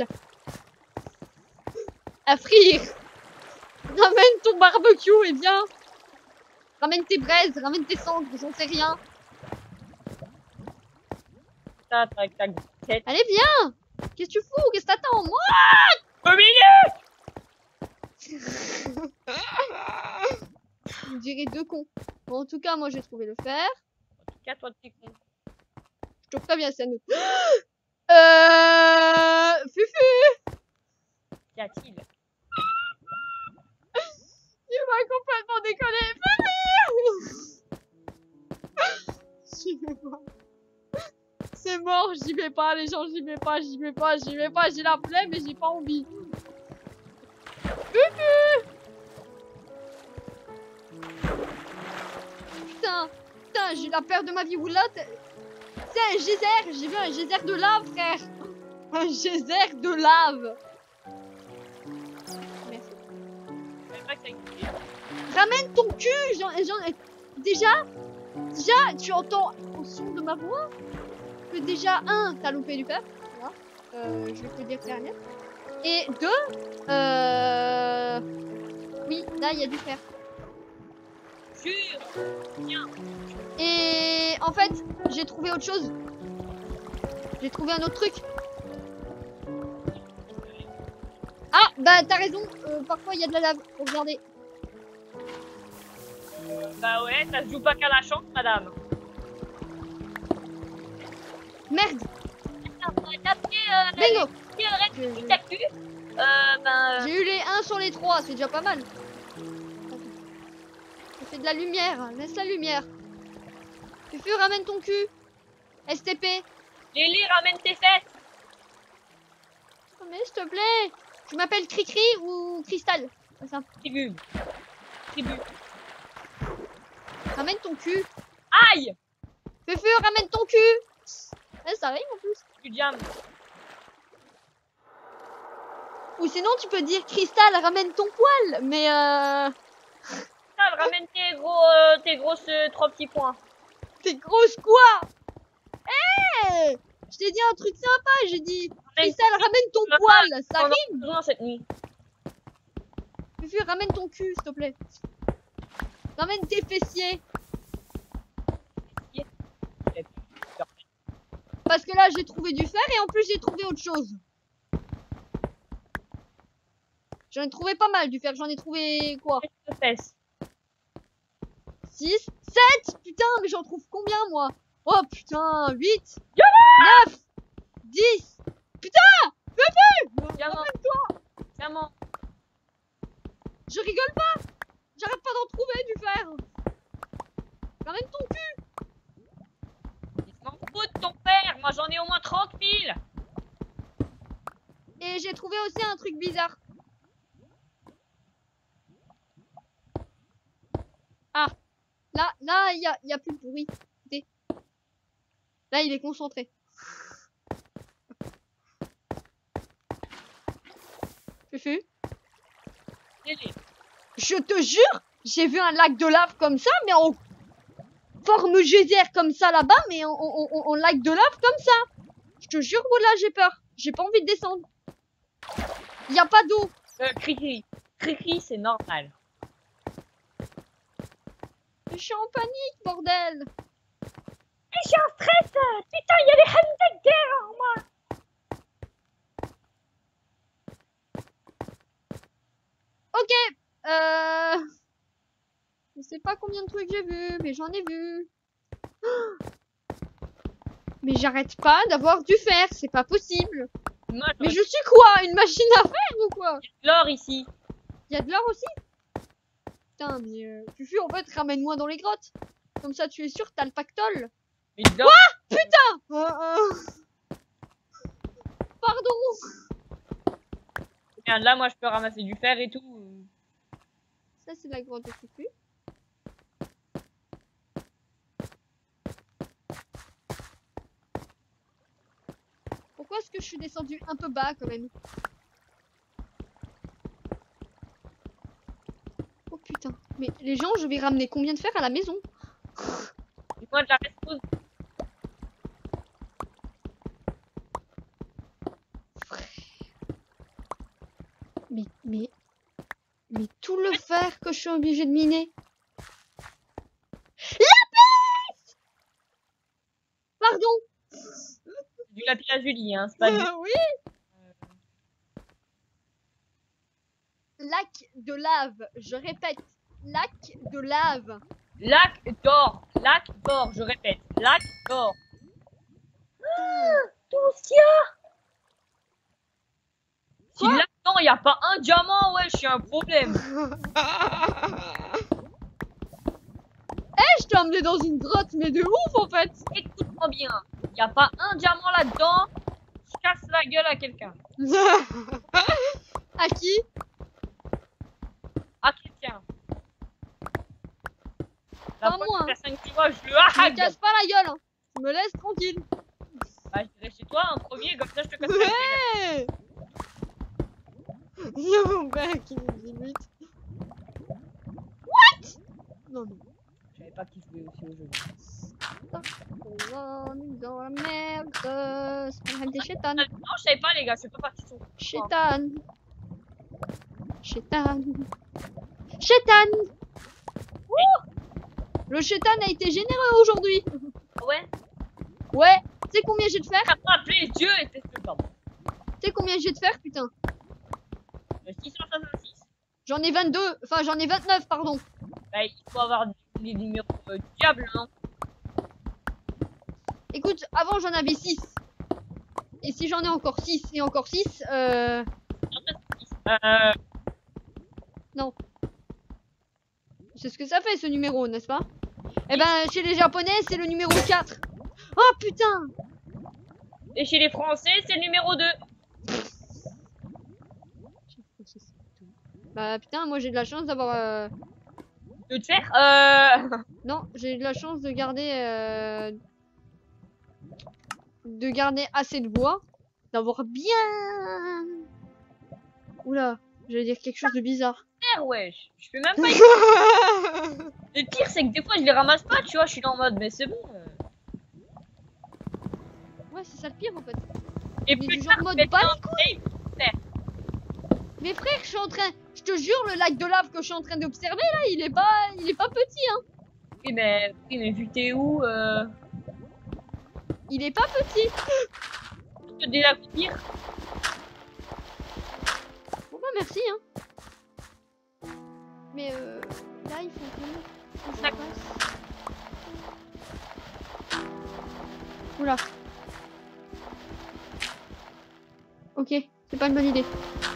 À frire. Ramène ton barbecue et viens. Ramène tes braises, ramène tes cendres, j'en sais rien. Ça, avec ta tête. Allez, viens. Qu'est-ce que tu fous? Qu'est-ce que t'attends? Moi? Au milieu. On dirait deux cons. Bon, en tout cas, moi, j'ai trouvé le fer. En tout cas, toi, t'es con. Je te préviens, c'est à nous. Euh... Fufu. Qu'y a-t-il? Il m'a complètement déconné. J'y vais pas. C'est mort, j'y vais pas, les gens, j'y vais pas, j'y vais pas, j'y vais pas, j'ai la flemme mais j'ai pas envie. Putain, putain, j'ai eu la peur de ma vie. Oula, c'est un geyser, j'ai vu un geyser de lave, frère. Un geyser de lave. Merci. Je savais pas que ça existait. Ramène ton cul, j'en, j'en, déjà, déjà, tu entends au son de ma voix que déjà, un, t'as loupé du fer, voilà. euh, je vais te le dire clair et net. Et deux, euh, oui, là, il y a du fer. Jure. Tiens. Et en fait, j'ai trouvé autre chose. J'ai trouvé un autre truc. Ah, bah t'as raison, euh, parfois il y a de la lave, faut regarder. Bah ouais, ça se joue pas qu'à la chance, madame. Merde. Ah, taper euh, Bingo. les raids Je- qui je- t'a plu. Euh, ben, euh, J'ai eu les un sur les trois, c'est déjà pas mal. Ça fait de la lumière, laisse la lumière. Fufu, ramène ton cul. S T P. Lily, ramène tes fesses. Oh, mais s'il te plaît. Tu m'appelles Cricri ou Cristal? C'est ça. Tribu. Tribu. Ramène ton cul. Aïe. Fufu, ramène ton cul. Eh, ça arrive en plus. Tu jam. Ou sinon tu peux dire Cristal, ramène ton poil. Mais euh... Putain, ramène tes gros, euh, tes grosses euh, trois petits points. t'es grosse quoi? Eh, je t'ai dit un truc sympa, j'ai dit Cristal, ramène ton poil. Ça On en arrive. a besoin cette nuit. Fufu, ramène ton cul, s'il te plaît. Ramène tes fessiers. Parce que là, j'ai trouvé du fer et en plus, j'ai trouvé autre chose. J'en ai trouvé pas mal du fer. J'en ai trouvé quoi? Tes fesses. six, sept. Putain, mais j'en trouve combien moi? Oh putain, huit, neuf, dix. Putain, Fufu, Diamant. ramène-toi. Diamant. Je rigole pas. J'arrête pas d'en trouver du fer. Ramène ton cul. Il s'en fout de ton père. Moi, j'en ai au moins trente mille. Et j'ai trouvé aussi un truc bizarre. Ah, là, là, il y a, y a plus de bruit. Écoutez. Là, il est concentré. Fufu, Lily. je te jure, j'ai vu un lac de lave comme ça, mais en forme geyser comme ça là-bas, mais en, en, en- en lac de lave comme ça. Je te jure, là, j'ai peur. J'ai pas envie de descendre. Il y a pas d'eau. Euh, Cricri. Cricri, c'est normal. Je suis en panique, bordel. Je suis en stress. Putain, il y a des hunted derrière moi. Ok, euh... je sais pas combien de trucs j'ai vu, mais j'en ai vu. Mais j'arrête pas d'avoir du fer, c'est pas possible. Moi, Mais j'aurais je suis quoi, une machine à faire ou quoi? de l'or ici. Y a de l'or aussi? Putain, mais euh, Fufu, en fait, ramène-moi dans les grottes. Comme ça, tu es sûr que t'as le pactole. Mais de l'or. Putain euh, euh... Pardon. Regarde, là, moi, je peux ramasser du fer et tout. Ça, c'est la grotte de Fufu. Pourquoi est-ce que je suis descendu un peu bas quand même? Oh putain, mais les gens, je vais ramener combien de fer à la maison? Et moi, de la reste. Mais, mais, mais tout le fer que je suis obligé de miner. Lapis! Pardon. Du lapis lazuli, hein, c'est pas du... Oui. Lac de lave, je répète, lac de lave. Lac d'or. Lac d'or, je répète. Lac d'or. Ah, tout ce qu'il y a. Si Quoi? là-dedans, il n'y a pas un diamant, ouais, je suis un problème. Eh, je t'ai emmené dans une grotte, mais de ouf en fait. Écoute-moi bien. Il n'y a pas un diamant là-dedans. Je casse la gueule à quelqu'un. À qui? À quelqu'un. Pas La moi, prochaine hein. personne qui voit, je le Tu me hack. casses pas la gueule, hein. Tu me laisses tranquille. Bah, je dirais chez toi en premier, comme ça je te casse la gueule. Ouais. Il y a mon père qui me dit but. What? Non, non. Je savais pas qui jouait aussi au jeu. On est dans la merde. C'est pas des chétanes. Non, je savais pas, les gars, je suis pas parti sur. Chétane. Chétane. Chétane. Ouh. Le chétane a été généreux aujourd'hui. Ouais. Ouais. Tu sais combien j'ai de fer? T'as pas appelé les dieux et t'es ce pardon. Tu sais combien j'ai de fer, putain? six cent soixante-six. J'en ai vingt-deux. Enfin, j'en ai vingt-neuf, pardon. Bah, il faut avoir les numéros euh, du diable, non? Écoute, avant j'en avais six. Et si j'en ai encore six et encore six, euh... Euh, c'est ce que ça fait ce numéro, n'est-ce pas? Eh ben, chez les Japonais, c'est le numéro quatre. Oh putain! et chez les Français, c'est le numéro deux. Bah putain, moi j'ai de la chance d'avoir... Euh... De te faire euh... Non, j'ai de la chance de garder... Euh... De garder assez de bois. D'avoir bien... Oula, j'allais dire quelque chose de bizarre. wesh. Je fais même pas... Le pire, c'est que des fois, je les ramasse pas, tu vois. Je suis là en mode, mais c'est bon. euh. Ouais, c'est ça le pire en fait. Et Mais plus du tard, genre mode je vais pas faire les un couilles. save. Mais frère, je suis en train... Je te jure, le lac de lave que je suis en train d'observer là, il est pas... Il est pas petit, hein. Oui, mais, oui, mais vu que t'es où, euh... Il est pas petit. je peux déjà vous dire. Bon bah merci, hein. Mais euh... Là, il faut que... que je D'accord. passe. Oula. Ok, c'est pas une bonne idée.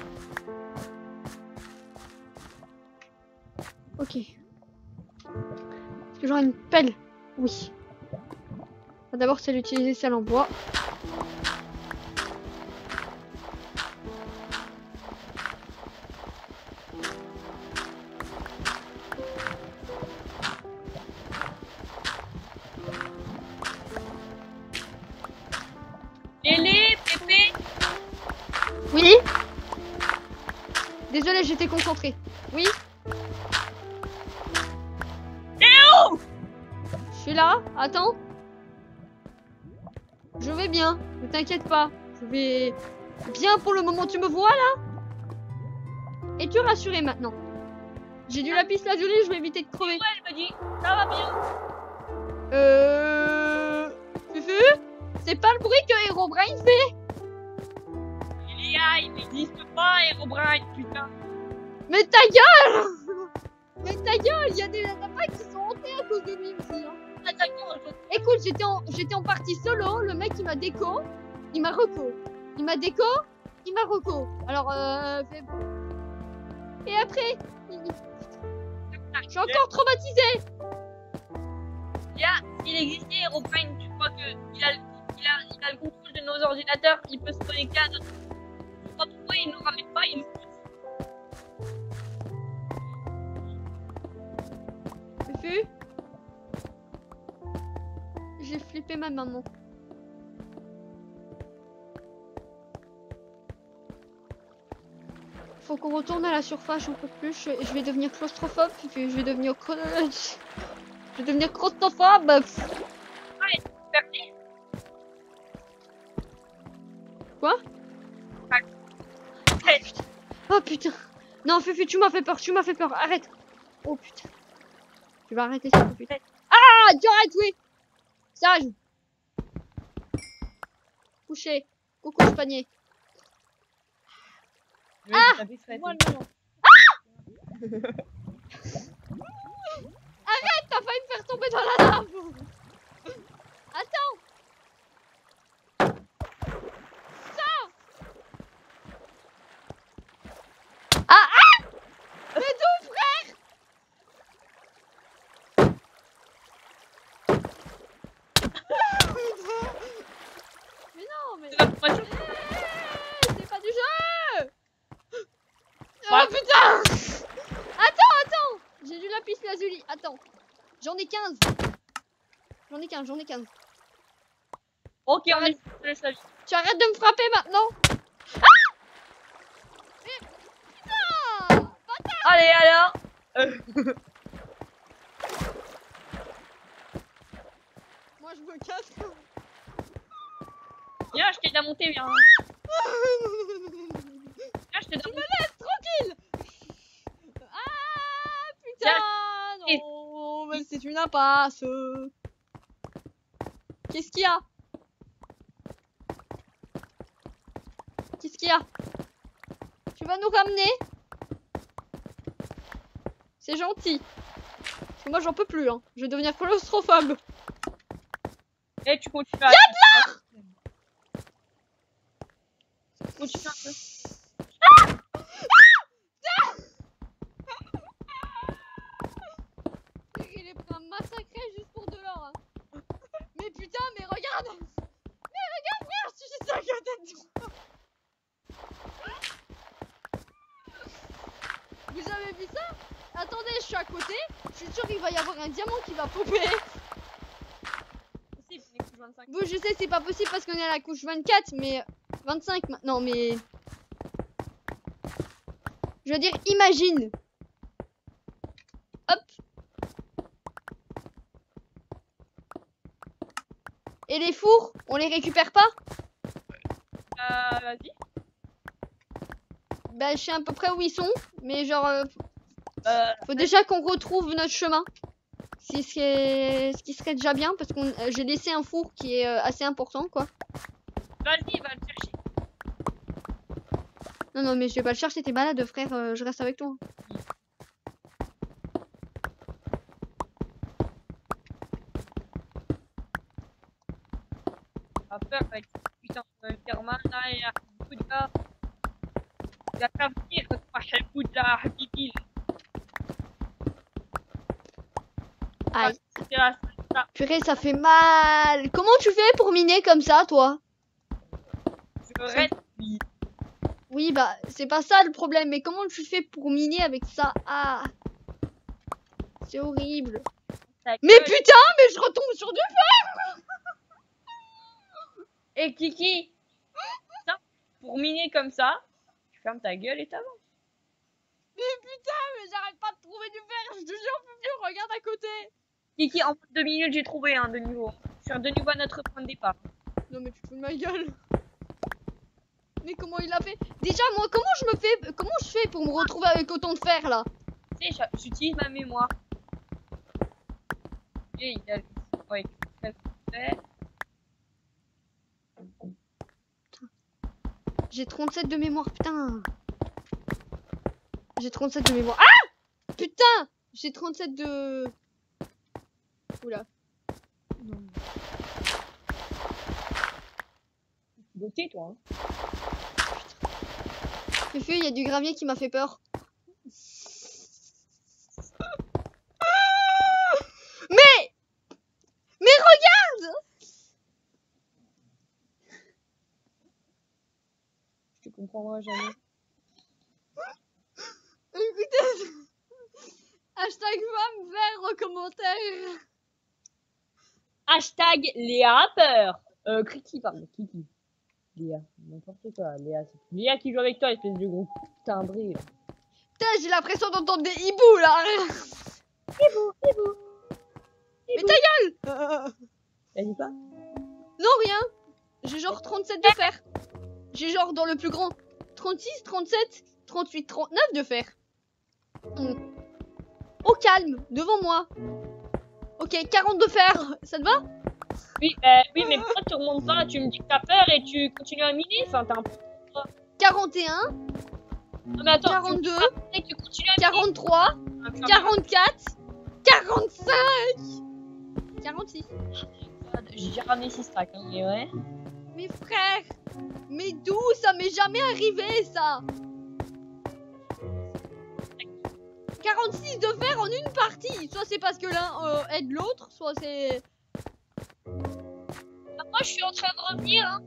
Ok. Est-ce que j'aurai une pelle? Oui. D'abord, c'est d'utiliser celle en bois. Lélé, Pépé. Oui. Désolé, j'étais concentrée. Oui. où Je suis là. Attends. Je vais bien. Ne t'inquiète pas. Je vais bien pour le moment. Tu me vois là? Es-tu rassuré maintenant? J'ai du lapis lazuli, je vais éviter de crever. Ouais, elle me dit, ça va bien. Euh... Fufu? C'est pas le bruit que Herobrine fait? Il y a, il n'existe pas, Herobrine, putain. Mais ta gueule! Mais ta gueule, il y a des lapins qui sont hantés à cause de lui aussi. Hein. Attends, je... Écoute, j'étais en, j'étais en partie solo, le mec il m'a déco, il m'a reco. Il m'a déco, il m'a reco. Alors, euh... Fait... Et après, il... je suis encore traumatisée. Là, s'il existait Herobrine, tu crois que il a, il, a, il a le contrôle de nos ordinateurs, il peut se connecter à notre... Je sais pas pourquoi il ne nous ramène pas, il nous pousse. Fufu? J'ai flippé ma maman. Faut qu'on retourne à la surface, j'en peux plus. Je, je vais devenir claustrophobe, Fufu. Je vais devenir... cro- Je vais devenir claustrophobe. Fermé. Quoi? Ouais. Oh putain. Non, Fufu, tu m'as fait peur, tu m'as fait peur. Arrête. Oh putain. Tu vas arrêter ça, Fufu. Ah, tu arrêtes, oui. Sage. Couché. Coucou, ce panier. Je vais Ah, taper sur la Moi, tête. non, non. Arrête, t'as failli me faire tomber dans la lave. Attends. Ça. Ah, ah. Mais d'où, frère? Mais non, mais... C'est la promotion. Eh, c'est pas du jeu. Oh Ouais. putain. Attends, attends. J'ai du lapis lazuli. Attends. J'en ai quinze. J'en ai quinze, j'en ai quinze. Ok, on est sur le salut. Tu arrêtes de me frapper maintenant. Ah. Mais putain. Allez, alors. Euh, Moi je me casse. Viens, je t'aide à monter, viens. Viens, je t'aide à Tu me monter. laisses tranquille. Ah putain. Non, mais c'est une impasse. Qu'est-ce qu'il y a? Qu'est-ce qu'il y a? Tu vas nous ramener? C'est gentil. Parce que moi j'en peux plus, hein. Je vais devenir claustrophobe. Et tu continues à... Y'a de l'art. continue un peu. Il est prêt à massacrer juste pour de l'or. Hein. Mais putain, mais regarde. Mais regarde, frère, je suis juste à côté de toi. Vous avez vu ça? Attendez, je suis à côté. Je suis sûr qu'il va y avoir un diamant qui va popper. Si, c'est les couches vingt-cinq. Bon, je sais, c'est pas possible parce qu'on est à la couche vingt-quatre, mais vingt-cinq maintenant, mais... Je veux dire, imagine. Hop. Et les fours, on les récupère pas? Euh, vas-y. Bah, je sais à peu près où ils sont, mais genre, euh, Euh, faut déjà qu'on retrouve notre chemin. Ce qui serait, ce qui serait déjà bien, parce que euh, j'ai laissé un four qui est euh, assez important, quoi. vas-y, va le chercher. Non, non, mais je vais pas le chercher, t'es malade, frère, euh, je reste avec toi. Pas peur avec ce putain de Kerman là, il y a beaucoup de gars. Il y a qu'à venir que tu m'as beaucoup de la Habibi. Aïe. C'est la ça. Purée, ça fait mal. Comment tu fais pour miner comme ça, toi? Je reste. Oui. Oui, bah, c'est pas ça le problème, mais comment tu fais pour miner avec ça? Ah. C'est horrible. Ta Mais gueule. putain, mais je retombe sur du fer. Et Kiki, ça, pour miner comme ça, tu fermes ta gueule et t'avances. Mais putain, mais j'arrête pas de trouver du fer. Je te jure, peux plus, regarde à côté. Kiki, en deux minutes, j'ai trouvé un de niveau. Je suis de niveau à notre point de départ. Non, mais tu te fous de ma gueule. Mais comment il a fait? Déjà, moi, comment je me fais? Comment je fais pour me retrouver avec autant de fer là? Tu sais, j'utilise ma mémoire. Et il a. Ouais, très fait. J'ai trente-sept de mémoire, putain. J'ai trente-sept de mémoire. Ah! Putain! J'ai trente-sept de... Oula. Non. Beauté, toi. Hein. Fufu, il y a du gravier qui m'a fait peur. Mais! Mais regarde! Je te comprendrai jamais. Écoutez, hashtag femme vert en commentaire. Hashtag Léa peur. Euh, Kriki, pardon, Kiki. Léa, n'importe quoi. Léa, c'est Léa qui joue avec toi, espèce de gros timbré. Putain, j'ai l'impression d'entendre des hiboux là. Hibou, hibou. Mais ta gueule! Euh, T'as dit quoi? Non, rien. J'ai genre trente-sept de fer. J'ai genre dans le plus grand trente-six, trente-sept, trente-huit, trente-neuf de fer. Mm. Au calme, devant moi. Ok, quarante de fer, ça te va? Oui, euh, oui, mais pourquoi tu remontes pas? Tu me dis que t'as peur et tu continues à miner? Enfin, t'as un peu. quarante et un, Non, mais attends, quarante-deux, tu, me dis que tu continues à miner. quarante-trois, quarante-quatre, quarante-cinq, quarante-six. J'ai ramené six stacks, hein, mais ouais. Mais frère, mais d'où? Ça m'est jamais arrivé ça. quarante-six de fer en une partie. Soit c'est parce que l'un euh, aide l'autre, soit c'est... Moi, je suis en train de revenir, hein.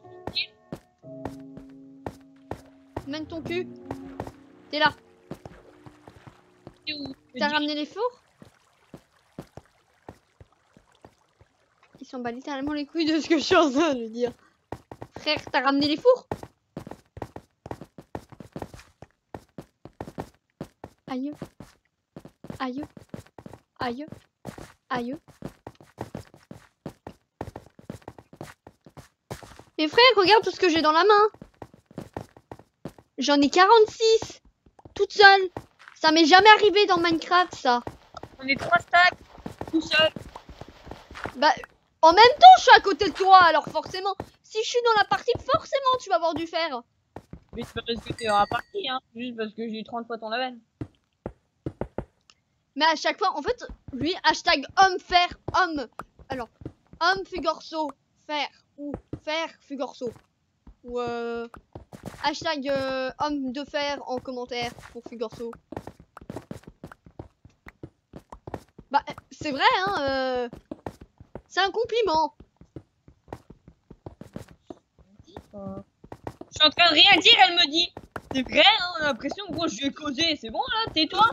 Mène ton cul. T'es là. C'est où? T'as ramené les fours? Ils s'en bat littéralement les couilles de ce que je suis en train de lui dire. Frère, t'as ramené les fours? Aïe. Aïe. Aïe. Aïe. Mais frère, regarde tout ce que j'ai dans la main. J'en ai quarante-six. Toute seule. Ça m'est jamais arrivé dans Minecraft, ça. On est trois stacks, tout seul. Bah, en même temps, je suis à côté de toi, alors forcément, si je suis dans la partie, forcément, tu vas avoir du fer. Mais c'est pas parce que t'es dans la partie, hein. Juste parce que j'ai eu trente fois ton level. Mais à chaque fois, en fait, lui, hashtag homme fer, homme. Alors, homme fugorso, fer, ou fer fugorso. Ou euh, hashtag euh, homme de fer en commentaire pour Fugorso. Bah, c'est vrai, hein. Euh, c'est un compliment. Je suis en train de rien dire, elle me dit. C'est vrai, hein, on a l'impression que gros, je vais causer. C'est bon là, tais-toi.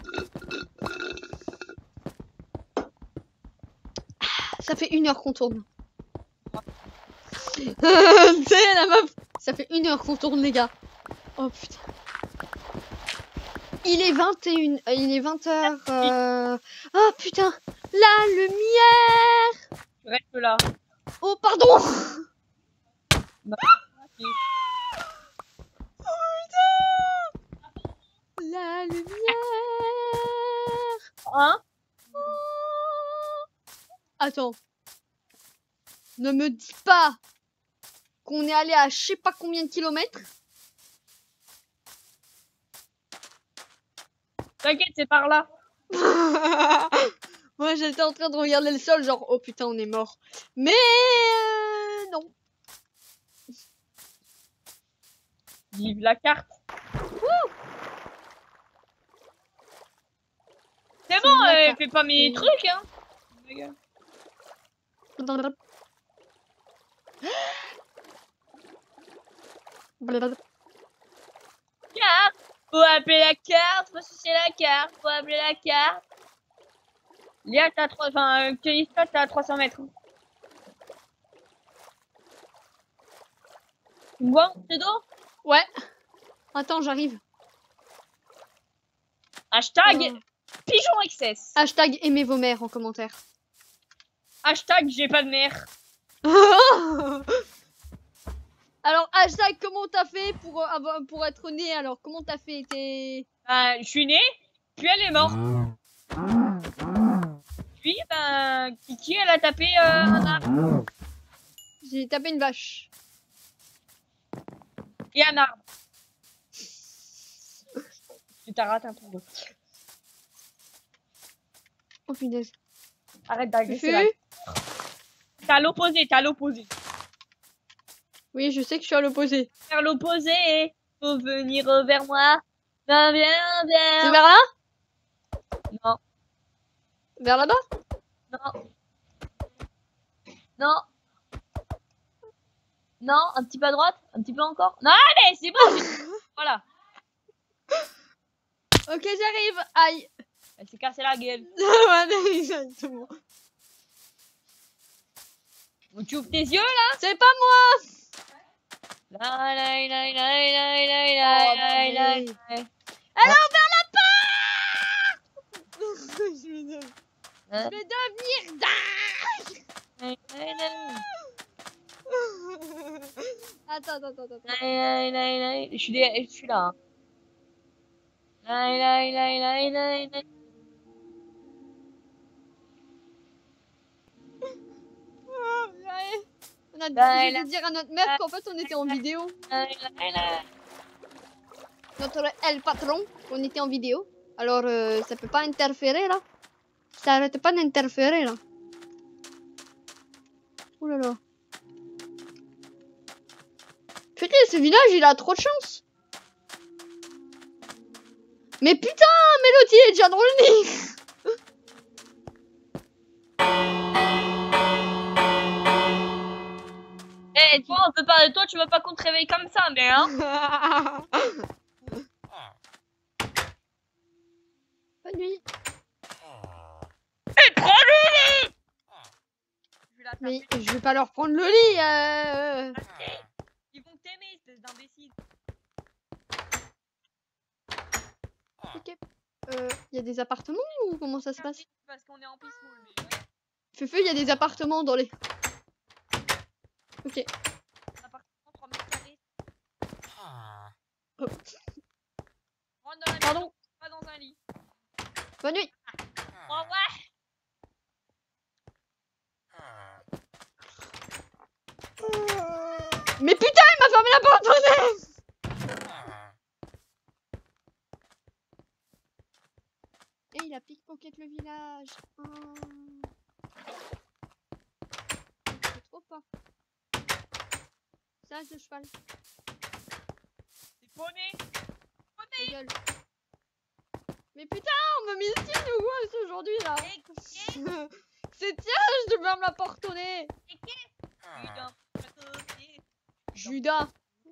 Ça fait une heure qu'on tourne. Tu sais, la meuf. Ça fait une heure qu'on tourne, les gars. Oh putain. Il est vingt et une. euh, il est vingt heures. Euh... Oh putain. La lumière. Je reste là. Oh, pardon. Bah, ok. Oh putain. La lumière. Hein? Oh. Attends. Ne me dis pas qu'on est allé à je sais pas combien de kilomètres. T'inquiète, c'est par là. Moi j'étais en train de regarder le sol genre oh putain on est mort. Mais euh, non. Vive la carte. C'est C'est bon, la euh, carte. fais pas mes C'est- trucs, hein. Carte. Faut appeler la carte, faut chercher la carte, faut appeler la carte. Léa, t'as trois, enfin, euh, Calista, t'as trois cents mètres. Tu me vois, c'est dos? Ouais. Attends j'arrive. Hashtag Euh, pigeon excess. Hashtag aimez vos mères en commentaire. Hashtag j'ai pas de mère. Alors hashtag comment t'as fait pour, euh, avoir- pour être né alors comment t'as fait t'es... Ben, je suis née, puis elle est morte. Puis, ben, Kiki, elle a tapé euh, un arbre. J'ai tapé une vache. Et un arbre. Tu t'as raté un truc. Oh punaise. Arrête d'agresser Fufu la... T'es à l'opposé, t'es à l'opposé. Oui je sais que je suis à l'opposé. Vers l'opposé, faut venir vers moi. Viens, viens, viens. C'est vers là? Non, Vers là-bas? non. Non. Non, un petit peu à droite, un petit peu encore. Non, allez, c'est bon. Voilà. Ok j'arrive. Aïe. Elle s'est cassée la gueule. Ouais, exactement. Donc, tu ouvres tes yeux, là. C'est pas moi. La, la, la, la, la, la, Oh, la, la, la, bordel. la. Alors vers la part. Je vais devenir- Hein? je vais devenir dingue. La, la, la. Attends, attends, attends, attends. La, la, la, la. Je suis dé- je suis là. Hein. La, la, la, la, la, la. Oh, ouais. On a Bah, je là. vais dire à notre mère qu'en fait on était en vidéo. La, la, la. Notre elle patron, on était en vidéo. Alors euh, ça peut pas interférer là. Ça arrête pas d'interférer là. Oh là là. Putain, ce village il a trop de chance. Mais putain, Mélodie est déjà dans le nid. Eh, toi, on peut parler de toi, tu veux pas qu'on te réveille comme ça, mais hein. Bonne nuit. Eh, prends-le. Je vais la Mais taper. je vais pas leur prendre le lit. Euh... Ils vont t'aimer, espèce d'imbécile. Ok. Euh, y a des appartements ou comment ça se passe? Parce qu'on est en peaceful, mais ouais. Feufeu, y a des appartements dans les... Ok. Un appartement trois mètres carrés. Oh. Rentre dans la Pardon. maison, pas dans un lit. Bonne nuit. Au revoir. Mais putain, il m'a fermé la porte. Et il a pickpocket le village. Oh. C'est trop pas. Ça, ce cheval. C'est poney. Ta gueule. Mais putain, on me mistine ou quoi c'est aujourd'hui là? C'est tiens, je dois me la porte au nez. Judas.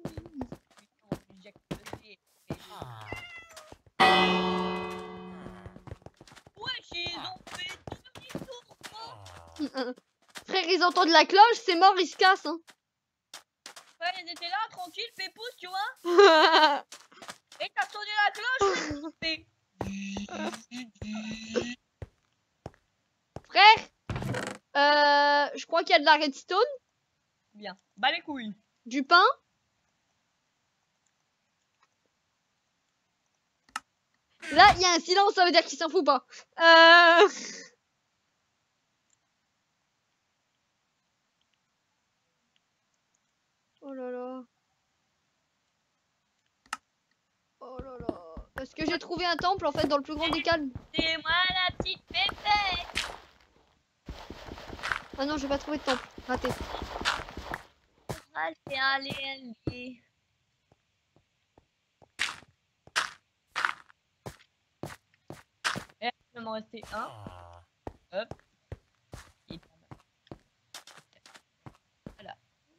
Ouais, ils ont fait demi-tour. Frère, ils entendent la cloche, c'est mort, ils se cassent. Hein. Ouais, ils étaient là, tranquilles, pépouze, tu vois. Et t'as sonné la cloche, c'est Frère, euh, je crois qu'il y a de la redstone. bien. Bah les couilles. Du pain. Là, il y a un silence, ça veut dire qu'il s'en fout pas. Euh... Oh là là. Oh là là. Parce que j'ai trouvé un temple en fait dans le plus grand des calmes. C'est moi la petite pépé. Ah non, j'ai pas trouvé de temple. Raté. Allez, allez, allez. Eh, il va m'en rester un. Hop. Et voilà.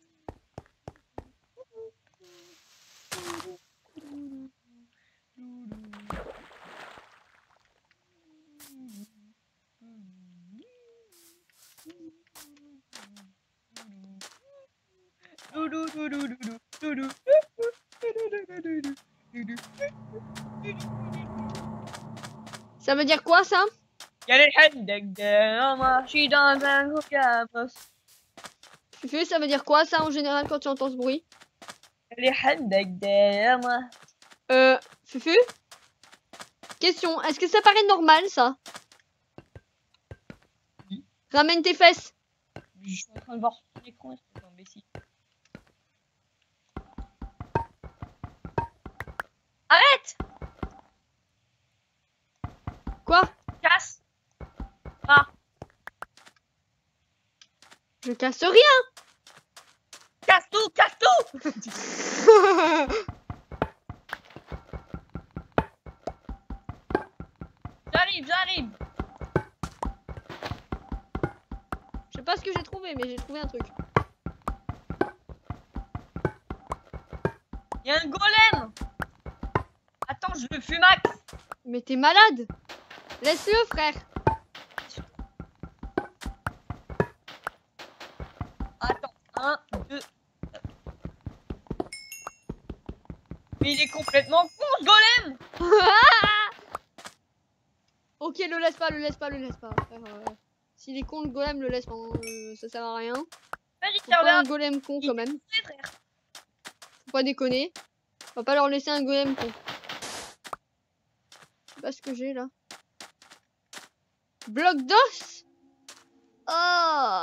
Ça veut dire quoi ça? Il y a les handbags derrière moi, je suis dans un gros cabos. Fufu, ça veut dire quoi ça en général quand tu entends ce bruit? Il y a les handbags derrière moi. Euh, Fufu? Question, est-ce que ça paraît normal ça? Oui. Ramène tes fesses. Je suis en train de voir sur ton écran, c'est imbécile. Arrête! Quoi? Casse! Ah! Je casse rien. Casse tout! Casse tout! J'arrive, j'arrive! Je sais pas ce que j'ai trouvé, mais j'ai trouvé un truc. Il y a un golem! Attends, je le fumax! Mais t'es malade. Laisse-le, frère. Attends, un, deux. Mais il est complètement con ce golem! Ok, le laisse pas, le laisse pas, le laisse pas. Frère, euh, s'il est con, le golem, le laisse pas. hein, euh, ça sert à rien. Vas-y, Faut pas un regarde, golem con quand même. il est frère. Faut pas déconner. On va pas leur laisser un golem con. Je sais pas ce que j'ai là. Bloc d'os. Oh.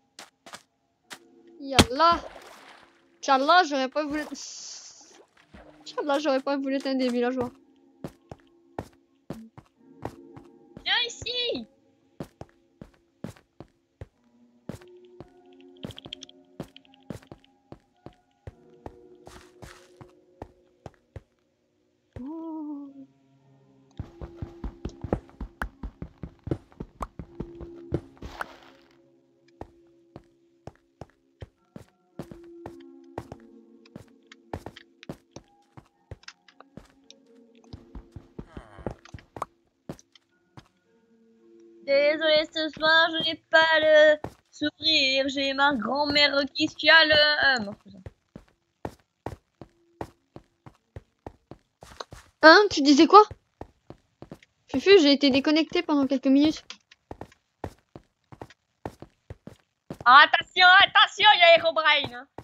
Yallah. Inch'Allah, j'aurais pas voulu. Inch'Allah, j'aurais pas voulu être un des villageois. Viens ici! Oh. Désolé, ce soir, je n'ai pas le sourire. J'ai ma grand-mère qui chiale. Euh, non, c'est ça. Hein, tu disais quoi? Fufu, j'ai été déconnecté pendant quelques minutes. Ah, attention, attention, il y a Herobrine. Hein.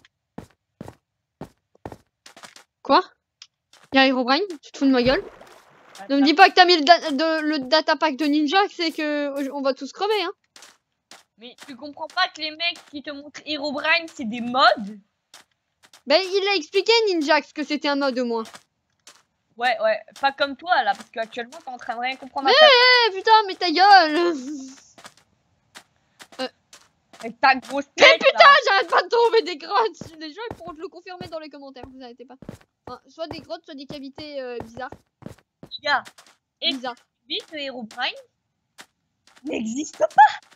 Quoi? Y'a Herobrine? Tu te fous de ma gueule? Ne me dis pas que t'as mis le, da de, le data pack de Ninja, c'est que on va tous crever, hein. Mais tu comprends pas que les mecs qui te montrent Herobrine, c'est des mods? Ben, il a expliqué Ninjax que c'était un mode au moins. Ouais, ouais, pas comme toi là, parce qu'actuellement t'es en train de rien comprendre. Mais à ta... hey, putain, mais ta gueule. euh, Avec ta grosse Mais tête. putain, là. j'arrête pas de trouver des grottes. Les gens ils pourront te le confirmer dans les commentaires, vous arrêtez pas. Enfin, soit des grottes, soit des cavités euh, bizarres. Les gars, et Bizarres. vite le héros Prime n'existe pas.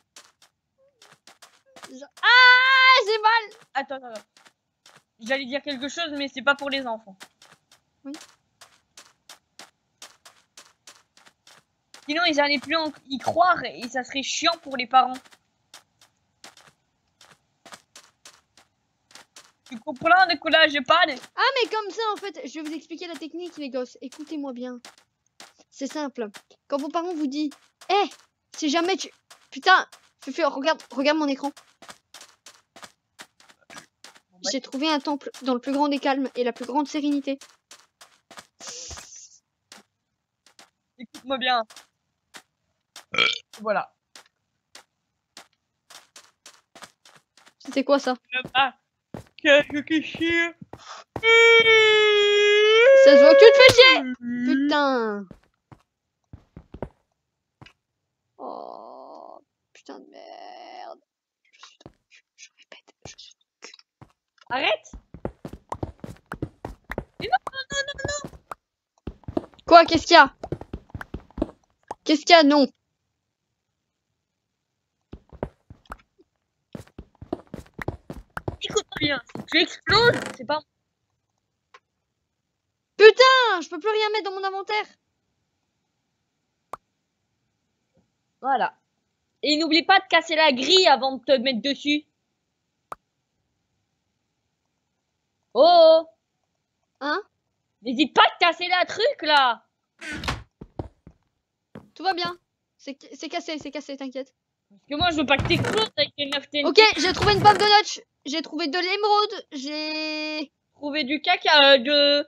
Ah, j'ai mal. Attends, attends, attends. J'allais dire quelque chose, mais c'est pas pour les enfants. Oui. Sinon, ils allaient plus en- y croire et ça serait chiant pour les parents. Tu comprends de quoi là je parle? Ah, mais comme ça, en fait, je vais vous expliquer la technique, les gosses. Écoutez-moi bien. C'est simple. Quand vos parents vous disent, hé, hey, si jamais tu... Putain, Fufu, regarde, regarde mon écran. J'ai trouvé un temple dans le plus grand des calmes et la plus grande sérénité. Écoute-moi bien. Euh. Voilà. C'était quoi ça? Ah, qu'est-ce que chier. Ça se voit que tu te fais chier. Putain. Oh, putain de merde. Je suis dans le cul. Je répète, je suis dans le cul. Arrête. Mais non, non, non, non, non. Quoi? Qu'est-ce qu'il y a? Qu'est-ce qu'il y a? Non. Écoute-moi bien. Si tu exploses, c'est pas... Putain, je peux plus rien mettre dans mon inventaire. Voilà. Et n'oublie pas de casser la grille avant de te mettre dessus. Oh! Hein? N'hésite pas de casser la truc là! Tout va bien. C'est c'est cassé, c'est cassé, t'inquiète. Parce que moi je veux pas que t'exploses avec les neuf T N T. Ok, j'ai trouvé une pomme de notch. J'ai trouvé de l'émeraude. J'ai... Trouver du caca de...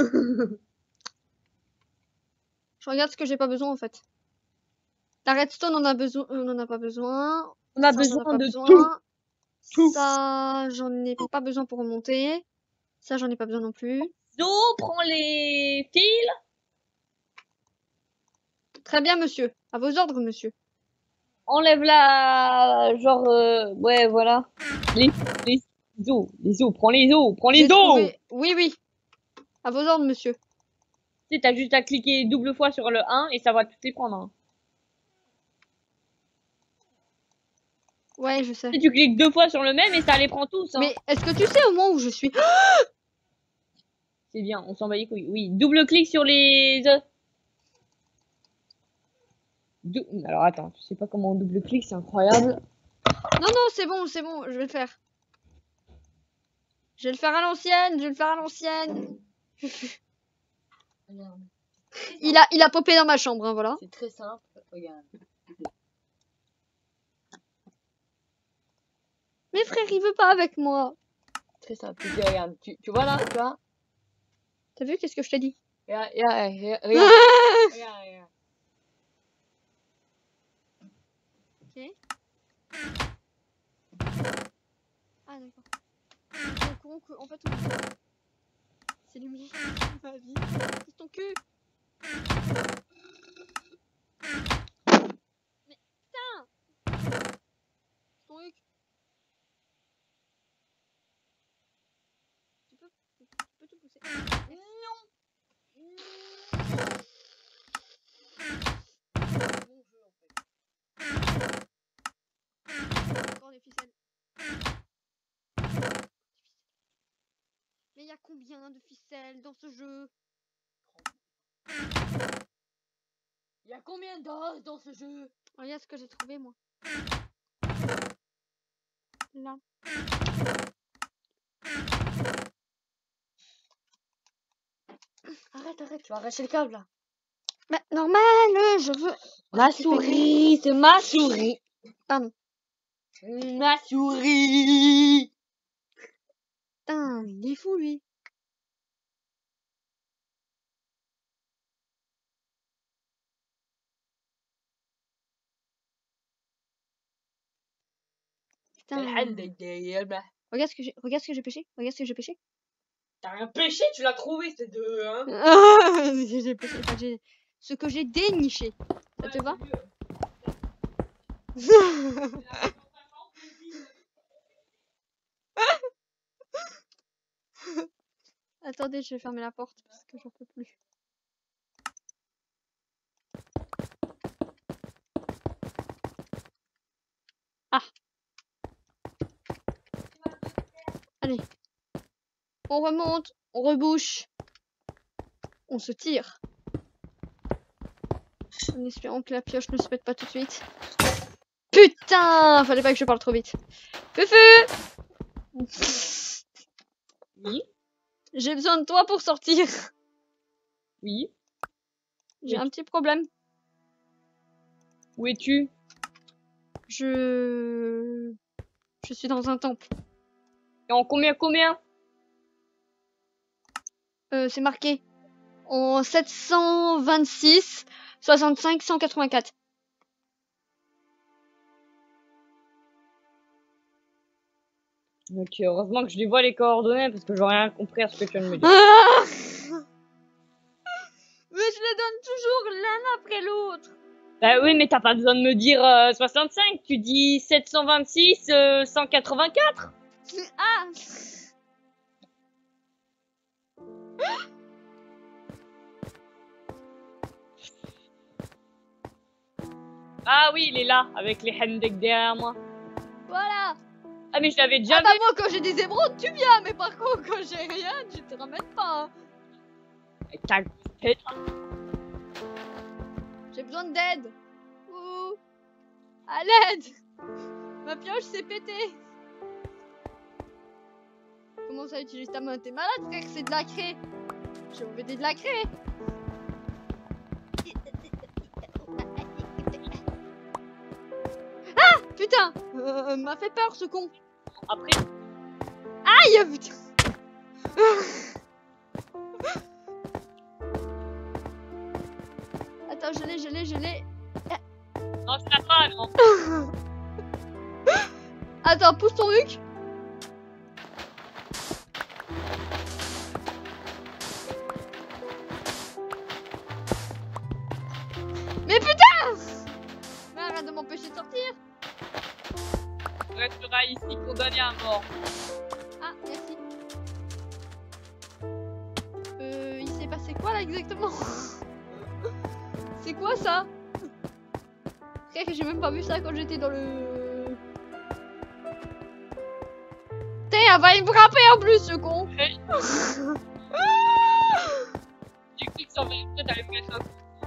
Je regarde ce que j'ai pas besoin en fait. La redstone, on a besoin, on en a pas besoin. On a Ça, j'en ai besoin pas de besoin. tout. Tout. Ça, j'en ai pas besoin pour remonter. Ça, j'en ai pas besoin non plus. Zo, prends les fils. Très bien, monsieur. À vos ordres, monsieur. Enlève la... Genre... euh, Ouais, voilà. Les... Les os. Les os. Prends les os. Prends les J'ai os. trouvé- Oui, oui. À vos ordres, monsieur. Tu sais, t'as juste à cliquer double fois sur le un et ça va tout les prendre. Hein. Ouais, je sais. Tu sais, tu cliques deux fois sur le même et ça les prend tous. Hein. Mais est-ce que tu sais au moins où je suis? C'est bien, on s'en bat les couilles. Oui, double clic sur les œufs. Dou- Alors attends, je sais pas comment on double clic, c'est incroyable. Non, non, c'est bon, c'est bon. Je vais le faire. Je vais le faire à l'ancienne. Je vais le faire à l'ancienne. Il a, il a popé dans ma chambre, hein, voilà. C'est très simple, regarde. Mais frère, il veut pas avec moi. Très simple. Tu, dis, regarde, tu, tu vois là, tu vois? T'as vu qu'est-ce que je t'ai dit? Regarde, regarde, regarde, regarde, regarde, regarde. Ah d'accord. Je suis au courant que en fait on... c'est le meilleur de ma vie. C'est ton cul. Mais putain. Ton truc. Tu peux, tu peux tout pousser. Non. Bon jeu en fait. Encore des ficelles. Mais il y a combien de ficelles dans ce jeu? Il y a combien d'os dans ce jeu? Regarde ce que j'ai trouvé moi. Là. Arrête, arrête, tu vas arracher le câble là. Bah normal, je veux... Ma c'est souris, c'est ma souris. Pardon. Ma souris. Putain, il est fou lui. Putain. Regarde ce que j'ai, regarde ce que j'ai pêché. Regarde ce que j'ai pêché. T'as rien pêché, tu l'as trouvé, c'est de... Hein. J'ai pêché, enfin, j'ai... Ce que j'ai déniché. Ça te va? Attendez, je vais fermer la porte parce que j'en peux plus. Ah. Allez. On remonte, on rebouche. On se tire. En espérant que la pioche ne se pète pas tout de suite. Putain, fallait pas que je parle trop vite. Fufu. Oui. J'ai besoin de toi pour sortir. Oui. J'ai Oui. un petit problème. Où es-tu? Je... Je suis dans un temple. Et en combien combien? Euh, c'est marqué. En sept cent vingt-six, soixante-cinq, cent quatre-vingt-quatre. Ok, heureusement que je lui vois les coordonnées parce que j'aurais rien compris à ce que tu viens de me dire. Ah mais je les donne toujours l'un après l'autre. Bah oui, mais t'as pas besoin de me dire euh, soixante-cinq, tu dis sept cent vingt-six, euh, cent quatre-vingt-quatre. Ah Ah oui, il est là, avec les hendek derrière moi. voilà. Ah mais je l'avais déjà Ah bah vu. moi quand j'ai des émeraudes tu viens, mais par contre quand j'ai rien je te ramène pas. Avec ta tête. J'ai besoin d'aide. Ouh. À l'aide. Ma pioche s'est pétée. Comment ça utilise ta main? T'es malade frère, c'est de la craie. J'ai envie de la craie. Ah putain, euh, m'a fait peur ce con. Après, Aïe putain. Attends, je l'ai, je l'ai, je l'ai. non, je l'ai pas, non. Attends, pousse ton huc. Mais putain! Mais arrête de m'empêcher de sortir. On restera ici condamné à mort. Ah, merci. Euh, il s'est passé quoi là exactement? C'est quoi ça? Frère, j'ai même pas vu ça quand j'étais dans le... T'es, elle va me frapper en plus ce con. J'ai cru que ça vingt-sept allait me mettre un coup.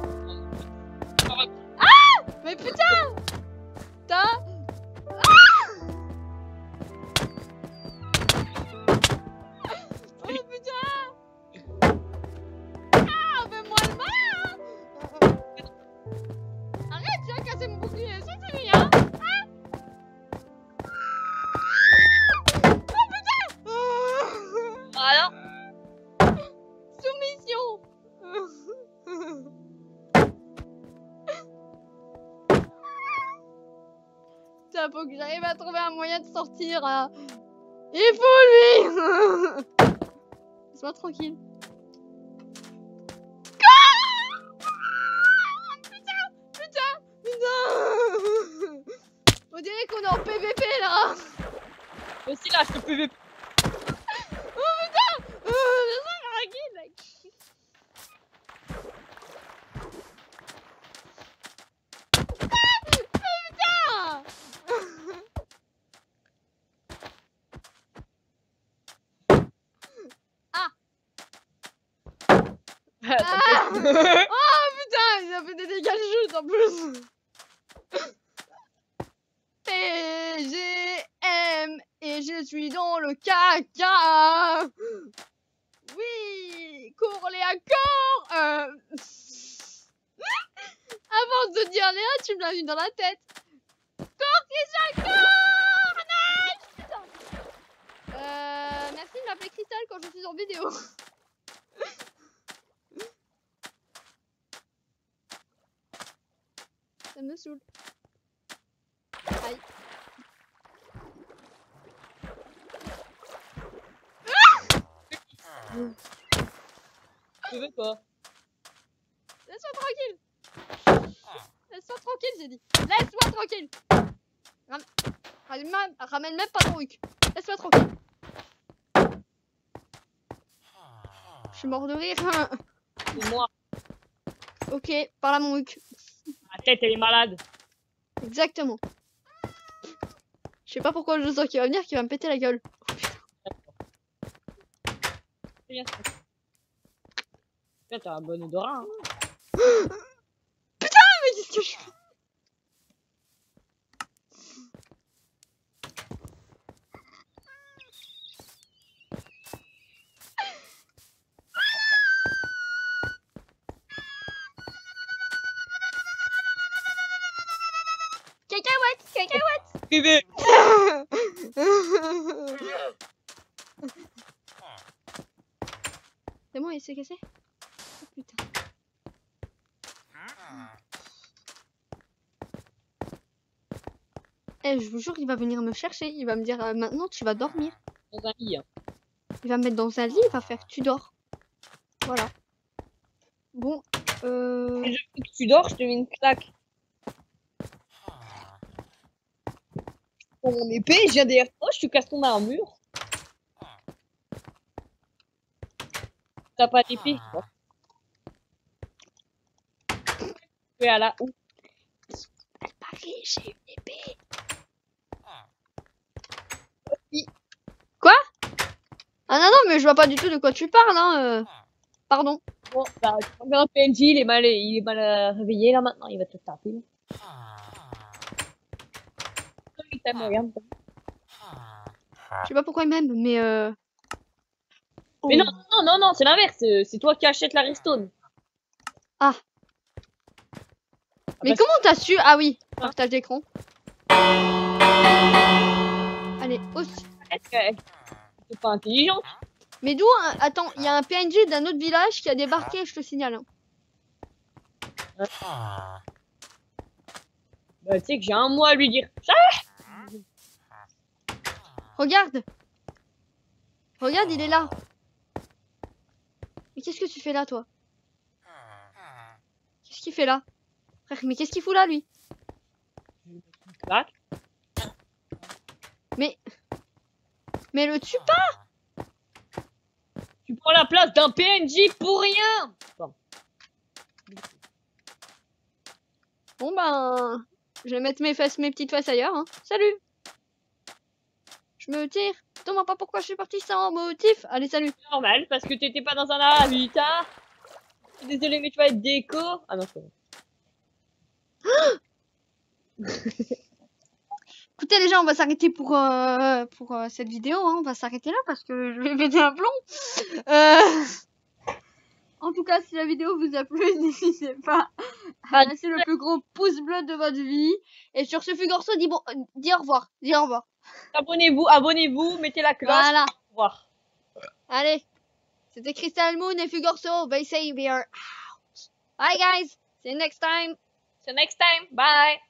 Mais putain! T'as... Oh putain! Ah, fais-moi le mal! Arrête, tu as cassé mon bouclier, c'est fini, hein? Oh putain! Alors, Soumission! Putain, faut que j'arrive à trouver un moyen de sortir là. Il faut lui! Laisse-moi tranquille. Putain! Putain! Putain! On dirait qu'on est en P V P là! aussi là, je te peux. Oh putain! Euh, laisse-moi tranquille, mec! Ah! Putain! Ah! Oh putain! Il a fait des dégâts de chute en plus! P G M et je suis dans le caca! Oui! Cours Léa, cours! Euh... Avant de dire Léa, tu me l'as mis dans la tête! Cours, Christian, cours! Nage! Putain! Euh... Merci de m'appeler Cristal quand je suis en vidéo. Ça me saoule. Aïe. Je veux pas. Laisse-moi tranquille. Laisse-moi tranquille, j'ai dit. Laisse-moi tranquille. Ram... Ramène, ramène même pas ton huc. Laisse-moi tranquille. Je suis mort de rire. C'est moi. Ok, par là mon huc. Ma tête, elle est malade. Exactement. Je sais pas pourquoi je sens qu'il va venir, qu'il va me péter la gueule. C'est bien ça. Putain, t'as un bon odorat. Hein. Mais qu'est-ce que je fais? Cacahuète, cacahuète. Privé. C'est bon, il s'est cassé? Oh, putain. Eh, je vous jure, il va venir me chercher. Il va me dire, euh, maintenant, tu vas dormir. Dans un lit. Hein. Il va me mettre dans un lit, il va faire, tu dors. Voilà. Bon, euh... Et je veux que tu dors, je te mets une claque. Pour mon épée, je viens derrière toi, je te casse ton armure. T'as pas d'épée, quoi. Tu es à la où? Elle paraît, j'ai une épée. Quoi? Ah non, non, mais je vois pas du tout de quoi tu parles, hein. Euh... Pardon. Bon, bah, tu prends un P N J, il est mal, il est mal euh, réveillé là maintenant, il va te taper. Il t'aime, regarde. Je sais pas pourquoi il m'aime, mais euh... Mais Oh. non, non, non, non, c'est l'inverse, c'est toi qui achètes la Redstone. Ah. Mais bah, comment t'as su? Ah oui, partage d'écran. Allez, aussi. Est-ce que c'est pas intelligent? Mais d'où? un- Attends, il y a un P N J d'un autre village qui a débarqué, je te signale. Hein. Bah, tu sais que j'ai un mois à lui dire. Ça, Regarde. Regarde, il est là. Mais qu'est-ce que tu fais là, toi? Qu'est-ce qu'il fait là? Frère, mais qu'est-ce qu'il fout là, lui? claque. Mais... Mais le tue pas! Tu prends la place d'un P N J pour rien. Bon. Bon ben... Je vais mettre mes fesses, mes petites fesses ailleurs, hein. Salut! Je me tire. Demande pas pourquoi je suis partie sans motif. Allez, salut! Normal, parce que t'étais pas dans un habitat. Désolé, mais tu vas être déco. Ah non, c'est bon. Écoutez les gens, on va s'arrêter pour, euh, pour euh, cette vidéo, hein. On va s'arrêter là parce que je vais péter un plomb. Euh... En tout cas, si la vidéo vous a plu, n'hésitez pas à laisser le plus gros pouce bleu de votre vie. Et sur ce Fugorso, dis, bon, euh, dis au revoir. Dis au revoir. Abonnez-vous, abonnez-vous, mettez la cloche. Voilà. Au revoir. Allez. C'était Crystal Moon et Fugorso. They say we are out. Bye guys. See you next time. See you next time. Bye.